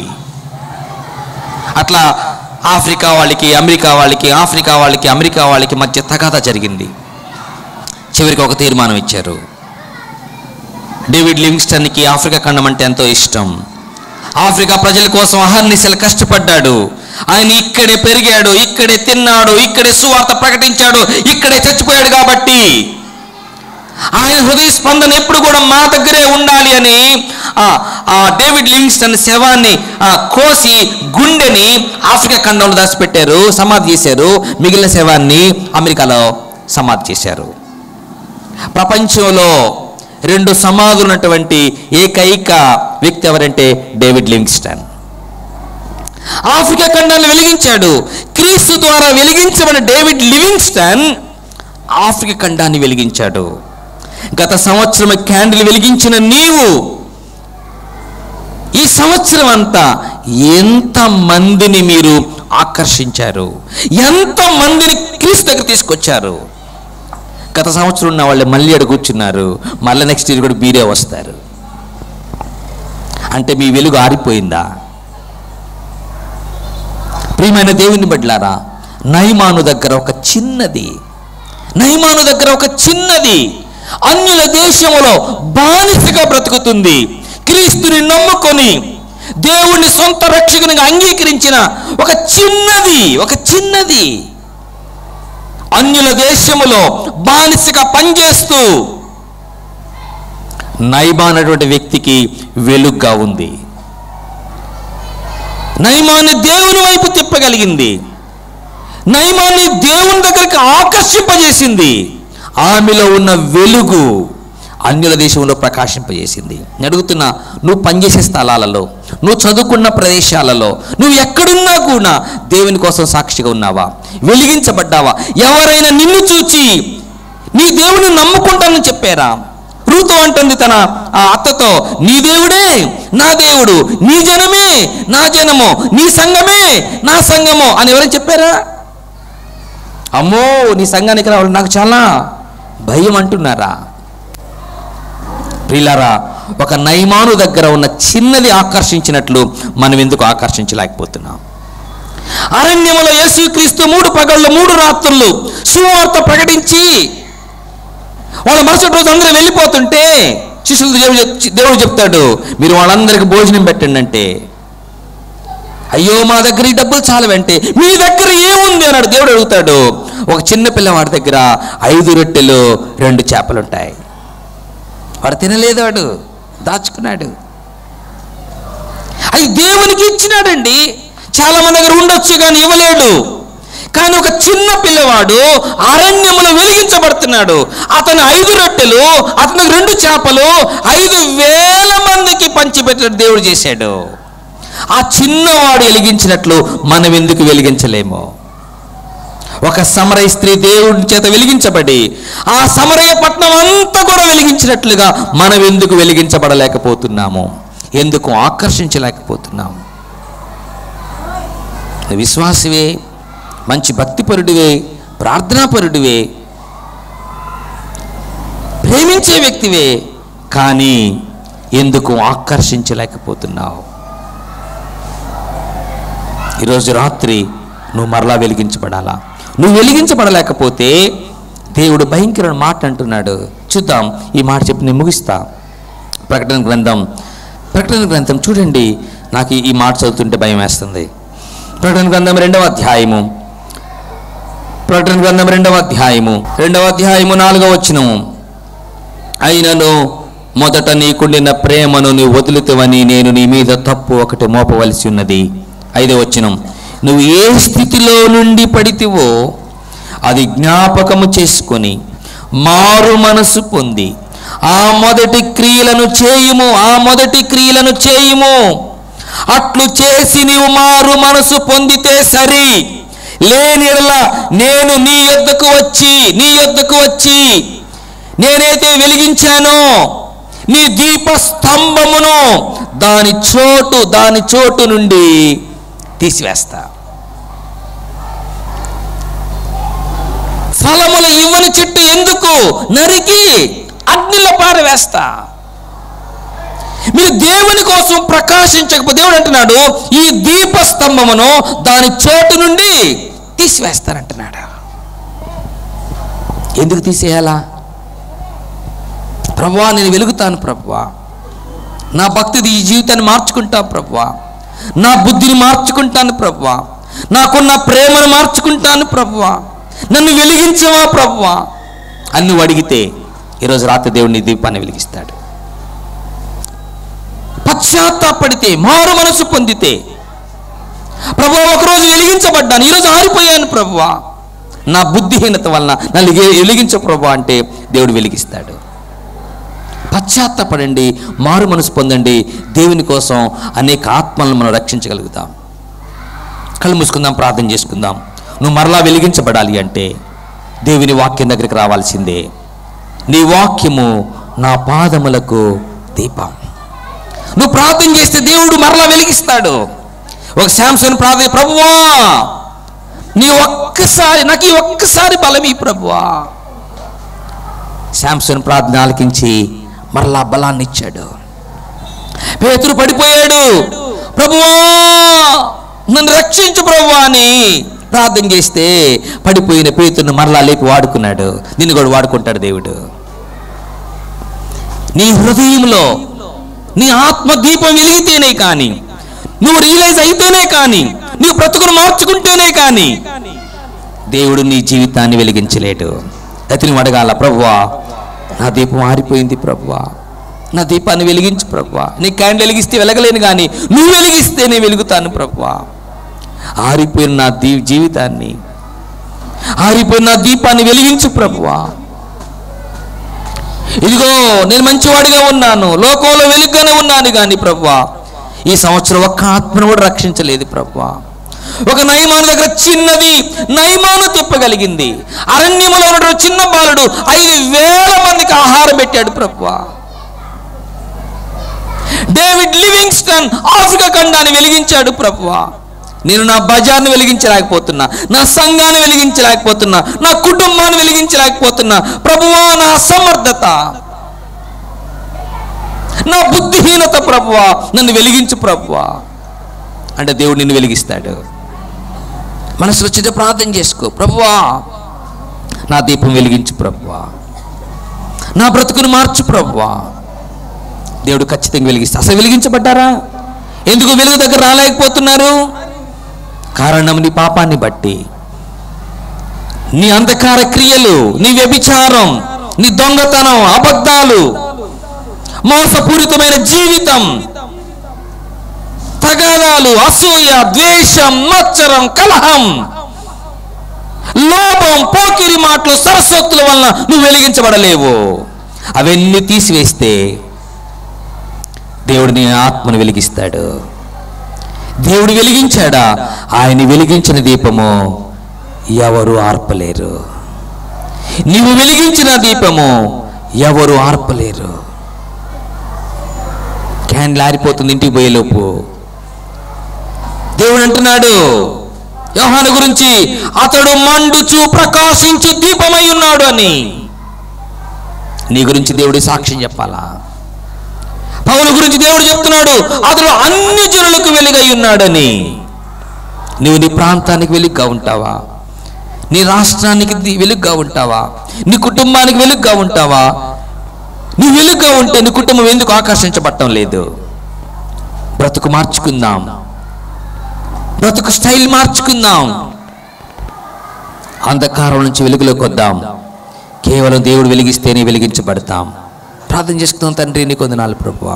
అట్లా ఆఫ్రికా వాళ్ళకి అమెరికా వాళ్ళకి, ఆఫ్రికా వాళ్ళకి అమెరికా వాళ్ళకి మధ్య తగాదా జరిగింది. చివరికి ఒక తీర్మానం ఇచ్చారు. డేవిడ్ లివింగ్స్టన్కి ఆఫ్రికా ఖండం అంటే ఎంతో ఇష్టం. ఆఫ్రికా ప్రజల కోసం అహర్నిశలు కష్టపడ్డాడు. ఆయన ఇక్కడే పెరిగాడు, ఇక్కడే తిన్నాడు, ఇక్కడే సువార్త ప్రకటించాడు, ఇక్కడే చచ్చిపోయాడు. కాబట్టి ఆయన హృదయ స్పందన ఎప్పుడు కూడా మా దగ్గరే ఉండాలి అని డేవిడ్ లివింగ్స్టన్ శవాన్ని కోసి గుండెని ఆఫ్రికా ఖండంలో దాచిపెట్టారు, సమాధి చేశారు. మిగిలిన శవాన్ని అమెరికాలో సమాధి చేశారు. ప్రపంచంలో 2 సమాధులు ఉన్నటువంటి ఏకైక వ్యక్తి ఎవరంటే డేవిడ్ లివింగ్స్టన్. ఆఫ్రికా ఖండాన్ని వెలిగించాడు. క్రీస్తు ద్వారా వెలిగించబడిన డేవిడ్ లివింగ్స్టన్ ఆఫ్రికా ఖండాన్ని వెలిగించాడు. గత సంవత్సరం క్యాండిల్ వెలిగించిన నీవు ఈ సంవత్సరం అంతా ఎంత మందిని మీరు ఆకర్షించారు? ఎంత మందిని క్రీస్తు దగ్గర తీసుకొచ్చారు? గత సంవత్సరం ఉన్న వాళ్ళు మళ్ళీ అక్కడ కూర్చున్నారు, మళ్ళీ నెక్స్ట్ ఇయర్ కూడా మీరే వస్తారు. అంటే మీ వెలుగు ఆరిపోయిందా? ప్రియమైన దేవుని బిడ్డలారా, నయమాను దగ్గర ఒక చిన్నది అన్యుల దేశంలో బానిసగా బ్రతుకుతుంది. క్రీస్తుని నమ్ముకొని దేవుణ్ణి సొంత రక్షకునిగా అంగీకరించిన ఒక చిన్నది అన్యుల దేశములో బానిసగా పనిచేస్తూ నయమాను అనేటువంటి వ్యక్తికి వెలుగుగా ఉంది. నయమాన్ని దేవుని వైపు తిప్పగలిగింది. నయమాన్ని దేవుని దగ్గరికి ఆకర్షింపజేసింది. ఆమెలో ఉన్న వెలుగు అన్యుల దేశంలో ప్రకాశింపజేసింది. నేను అడుగుతున్నా, నువ్వు పనిచేసే స్థలాలలో, నువ్వు చదువుకున్న ప్రదేశాలలో, నువ్వు ఎక్కడున్నా కూడా దేవుని కోసం సాక్షిగా ఉన్నావా? వెలిగించబడ్డావా? ఎవరైనా నిన్ను చూచి నీ దేవుని నమ్ముకుంటానని చెప్పారా? రూతు అంటుంది తన అత్తతో, నీ దేవుడే నా దేవుడు, నీ జనమే నా జనము, నీ సంఘమే నా సంఘము అని ఎవరైనా చెప్పారా? అమ్మో నీ సంఘానికి రావాలి నాకు చాలా భయం అంటున్నారా? ప్రియులారా, ఒక నయమాను దగ్గర ఉన్న చిన్నది ఆకర్షించినట్లు మనం ఎందుకు ఆకర్షించలేకపోతున్నాం? అరణ్యములో యేసుక్రీస్తు 3 పగళ్ళు 3 రాత్రులు సువార్త ప్రకటించి వాళ్ళ మరుసటి రోజు అందరూ వెళ్ళిపోతుంటే శిష్యులు దేవుడు చెప్తాడు, మీరు వాళ్ళందరికీ భోజనం పెట్టండి అంటే అయ్యో మా దగ్గర ఈ డబ్బులు చాలవంటే మీ దగ్గర ఏముంది అన్నాడు దేవుడు. అడుగుతాడు. ఒక చిన్న పిల్లవాడి దగ్గర 5 రొట్టెలు 2 చేపలు ఉంటాయి. వాడు తినలేదు, వాడు దాచుకున్నాడు. అది దేవునికి ఇచ్చినాడండి. చాలా మంది దగ్గర ఉండొచ్చు కానీ ఇవ్వలేడు. కానీ ఒక చిన్న పిల్లవాడు అరణ్యములో వెలిగించబడుతున్నాడు. అతను 5 రొట్టెలు, అతనికి 2 చేపలు 5,000 మందికి పంచిపెట్టినట్టు దేవుడు చేశాడు. ఆ చిన్నవాడు వెలిగించినట్లు మనం ఎందుకు వెలిగించలేము? ఒక సమరయ స్త్రీ దేవుడి చేత వెలిగించబడి ఆ సమరయ పట్టణం అంతా కూడా వెలిగించినట్లుగా మనం ఎందుకు వెలిగించబడలేకపోతున్నాము? ఎందుకు ఆకర్షించలేకపోతున్నాము? విశ్వాసవే, మంచి భక్తిపరుడివే, ప్రార్థనాపరుడివే, ప్రేమించే వ్యక్తివే, కానీ ఎందుకు ఆకర్షించలేకపోతున్నావు? ఈరోజు రాత్రి నువ్వు మరలా వెలిగించబడాలా? నువ్వు వెలిగించబడలేకపోతే దేవుడు భయంకరమైన మాట అంటున్నాడు. చూద్దాం, ఈ మాట చెప్పి నేను ముగిస్తా. ప్రకటన గ్రంథం చూడండి. నాకు ఈ మాట చదువుతుంటే భయం వేస్తుంది. ప్రకటన గ్రంథం 2వ అధ్యాయము 4వ వచనము. అయినను మొదట నీకుండిన ప్రేమను నీ వదులుతావని నేను నీ మీద తప్పు ఒకటి మోపవలసి ఉన్నది. 5వ వచనం. నువ్వు ఏ స్థితిలో నుండి పడితివో అది జ్ఞాపకము చేసుకొని మారు మనసు పొంది ఆ మొదటి క్రియలను చేయుము. అట్లు చేసి నీవు మారు మనసు పొందితే సరి. లేని యెడల నేను నీ యొద్దకు వచ్చి నేనైతే వెలిగించానో నీ దీప స్తంభమును దాని చోటు నుండి తీసివేస్తా. ఫలములు ఇవ్వని చెట్టు ఎందుకు నరికి అగ్నిలో పారవేస్తా. మీరు దేవుని కోసం ప్రకాశించకపోతే దేవుడు అంటున్నాడు ఈ దీప స్తంభమును దాని చోటు నుండి తీసివేస్తానంటున్నాడు. ఎందుకు తీసేయాలా? ప్రభువా, నేను వెలుగుతాను ప్రభువా, నా భక్తి ఈ జీవితాన్ని మార్చుకుంటాను ప్రభువా, నా బుద్ధిని మార్చుకుంటాను ప్రభువా, నాకున్న ప్రేమను మార్చుకుంటాను ప్రభువా, నన్ను వెలిగించవా ప్రభువా అని నువ్వు అడిగితే ఈరోజు రాత్రి దేవుడు నీ దీపాన్ని వెలిగిస్తాడు. పశ్చాత్తాపడితే, మారు మనసు పొందితే, ప్రభువా ఒకరోజు వెలిగించబడ్డాను, ఈరోజు ఆరిపోయాను ప్రభువా, నా బుద్ధిహీనత వలన నన్ను వెలిగించ ప్రభువా అంటే దేవుడు వెలిగిస్తాడు. పశ్చాత్తాపడండి, మారు మనసు పొందండి. దేవుని కోసం అనేక ఆత్మలను మనం రక్షించగలుగుతాం. కళ్ళు మూసుకుందాం, ప్రార్థన చేసుకుందాం. నువ్వు మరలా వెలిగించబడాలి అంటే దేవుని వాక్యం దగ్గరికి రావాల్సిందే. నీ వాక్యము నా పాదములకు దీపం. నువ్వు ప్రార్థన చేస్తే దేవుడు మరలా వెలిగిస్తాడు. ఒక శాంసన్ ప్రార్థన, ప్రభువా నాకు ఈ ఒక్కసారి బలమీ ప్రభువా. శాంసన్ ప్రార్థన ఆలకించి మరలా బలాన్ని ఇచ్చాడు. పేతురు పడిపోయాడు, ప్రభువా నన్ను రక్షించు ప్రభువా అని ప్రార్థన చేస్తే పడిపోయిన పేతురును మరలా లేపి వాడుకున్నాడు. నిన్ను కూడా వాడుకుంటాడు దేవుడు. నీ హృదయంలో నీ ఆత్మ దీపం వెలిగితేనే కానీ, నువ్వు రియలైజ్ అయితేనే కానీ, నువ్వు బ్రతుకును మార్చుకుంటేనే కానీ దేవుడు నీ జీవితాన్ని వెలిగించలేడు. అతని అడగాల, ప్రభువా నా దీపం ఆరిపోయింది ప్రభువా, నా దీపాన్ని వెలిగించు ప్రభువా. నీ క్యాండిల్ వెలిగిస్తే వెలగలేను కానీ నువ్వు వెలిగిస్తే నేను వెలుగుతాను ప్రభువా. ఆరిపోయిన నా జీవితాన్ని, ఆరిపోయిన నా దీపాన్ని వెలిగించు ప్రభువా. ఇదిగో నేను మంచివాడిగా ఉన్నాను, లోకంలో వెలుగుగానే ఉన్నాను కానీ ప్రభువా ఈ సంవత్సరం ఒక్క ఆత్మను కూడా రక్షించలేదు ప్రభువా. ఒక నయమాను దగ్గర చిన్నది నయమాను తిప్పగలిగింది. అరణ్యములో ఉన్న చిన్న బాలుడు 5,000 మందికి ఆహారం పెట్టాడు ప్రభువా. డేవిడ్ లివింగ్స్టన్ ఆఫ్రికా ఖండాన్ని వెలిగించాడు ప్రభువా. నేను నా బజార్ని వెలిగించలేకపోతున్నా, నా సంఘాన్ని వెలిగించలేకపోతున్నా, నా కుటుంబాన్ని వెలిగించలేకపోతున్నా ప్రభువా. నా అసమర్థత, నా బుద్ధిహీనత ప్రభువా, నన్ను వెలిగించు ప్రభువా అంటే దేవుడు నిన్ను వెలిగిస్తాడు. మనసులో చిన్న ప్రార్థన చేసుకో, ప్రభువా నా దీపం వెలిగించు ప్రభువా, నా బ్రతుకును మార్చు ప్రభువా. దేవుడు ఖచ్చితంగా వెలిగిస్తా. అసలు వెలిగించబడ్డారా? ఎందుకు వెలుగు దగ్గర రాలేకపోతున్నారు? కారణం నీ పాపాన్ని బట్టి, నీ అంధకార క్రియలు, నీ వ్యభిచారం, నీ దొంగతనం, అబద్ధాలు, మోసపూరితమైన జీవితం, తగాదాలు, అసూయ, ద్వేషం, మత్సరం, కలహం, లోభం, పోకిరి మాటలు, సరస్వతుల వలన నువ్వు వెలిగించబడలేవు. అవన్నీ తీసివేస్తే దేవుడు నీ ఆత్మను వెలిగిస్తాడు. దేవుడు వెలిగించాడా? ఆయన వెలిగించిన దీపము ఎవరు ఆర్పలేరు. నీవు వెలిగించిన దీపము ఎవరు ఆర్పలేరు. క్యాండిల్ ఆరిపోతుంది ఇంటికి పోయేలోపు. దేవుడు అంటున్నాడు యోహాను గురించి, అతడు మండుచు ప్రకాశించు దీపమై ఉన్నాడు అని. నీ గురించి దేవుడి సాక్ష్యం చెప్పాలా? పౌలు గురించి దేవుడు చెప్తున్నాడు, అతడు అన్ని జనులకు వెలుగై ఉన్నాడని. నువ్వు నీ ప్రాంతానికి వెలుగుగా ఉంటావా? నీ రాష్ట్రానికి వెలుగుగా ఉంటావా? నీ కుటుంబానికి వెలుగుగా ఉంటావా? నీ వెలుగుగా ఉంటే నీ కుటుంబం ఎందుకు ఆకర్షించబడటం లేదు? బ్రతుకు మార్చుకుందాం, బ్రతుకు స్టైల్ మార్చుకుందాం, అంధకారం నుంచి వెలుగులోకి వద్దాం. కేవలం దేవుడు వెలిగిస్తేనే వెలిగించబడతాం. ప్రార్థన చేసుకుందాం. తండ్రి, నీకు వందనాలు ప్రభువా.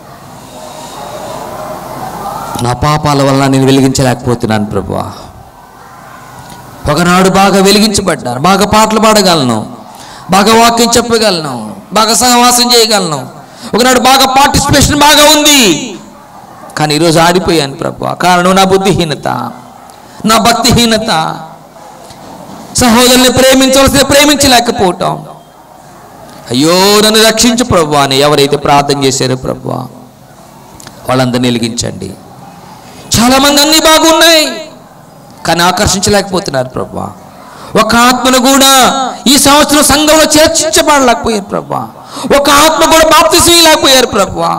నా పాపాల వల్ల నేను వెలిగించలేకపోతున్నాను ప్రభువా. ఒకనాడు బాగా వెలిగించబడ్డాను, బాగా పాటలు పాడగలను, బాగా వాక్యం చెప్పగలను, బాగా సహవాసం చేయగలను. ఒకనాడు బాగా పార్టిసిపేషన్ బాగా ఉంది. కానీ ఈరోజు ఆడిపోయాను ప్రభువా. కారణం నా బుద్ధిహీనత, నా భక్తిహీనత, సహోదరుని ప్రేమించవలసిన ప్రేమించలేకపోవటం. అయ్యో నన్ను రక్షించు ప్రభువా అని ఎవరైతే ప్రార్థన చేశారో ప్రభువా, వాళ్ళందరినీ వెలిగించండి. చాలామంది అన్నీ బాగున్నాయి కానీ ఆకర్షించలేకపోతున్నారు ప్రభువా. ఒక ఆత్మను కూడా ఈ సంవత్సరం సంఘంలో చేర్చించబడలేకపోయారు ప్రభువా. ఒక ఆత్మ కూడా బాప్తిసం ఇవ్వలేకపోయారు ప్రభువా.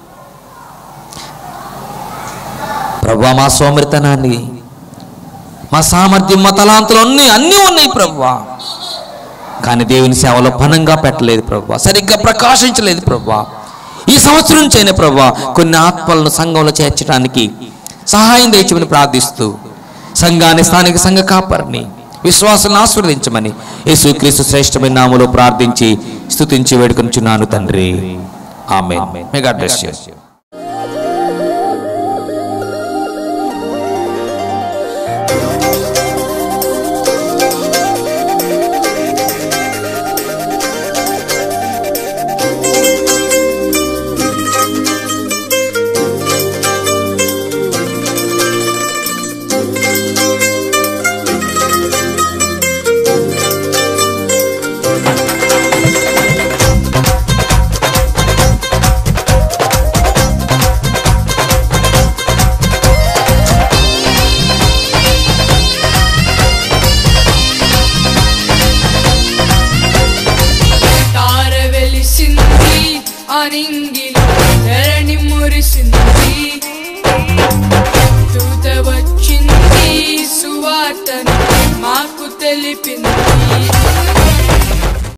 ప్రభువా, మా సోమరితనాన్ని, మా సామర్థ్యం, మా తలాంతులు అన్నీ ఉన్నాయి ప్రభువా. కానీ దేవుని సేవలో పనంగా పెట్టలేదు ప్రభువా, సరిగ్గా ప్రకాశించలేదు ప్రభువా. ఈ సంవత్సరం నుంచైనా ప్రభువా కొన్ని ఆత్మలను సంఘంలో చేర్చడానికి సహాయం దయచేయమని ప్రార్థిస్తూ, సంఘాన్ని, స్థానిక సంఘ కాపరిని, విశ్వాసాలను ఆశీర్వదించమని యేసుక్రీస్తు శ్రేష్టమైన నామములో ప్రార్థించి స్తుతించి వేడుకొనుచున్నాను తండ్రి. ఆమేన్. May God bless you. ఆనింగిలో ధరణి మురిసింది, దూత వచ్చింది, సువార్తను మాకు తెలిపింది.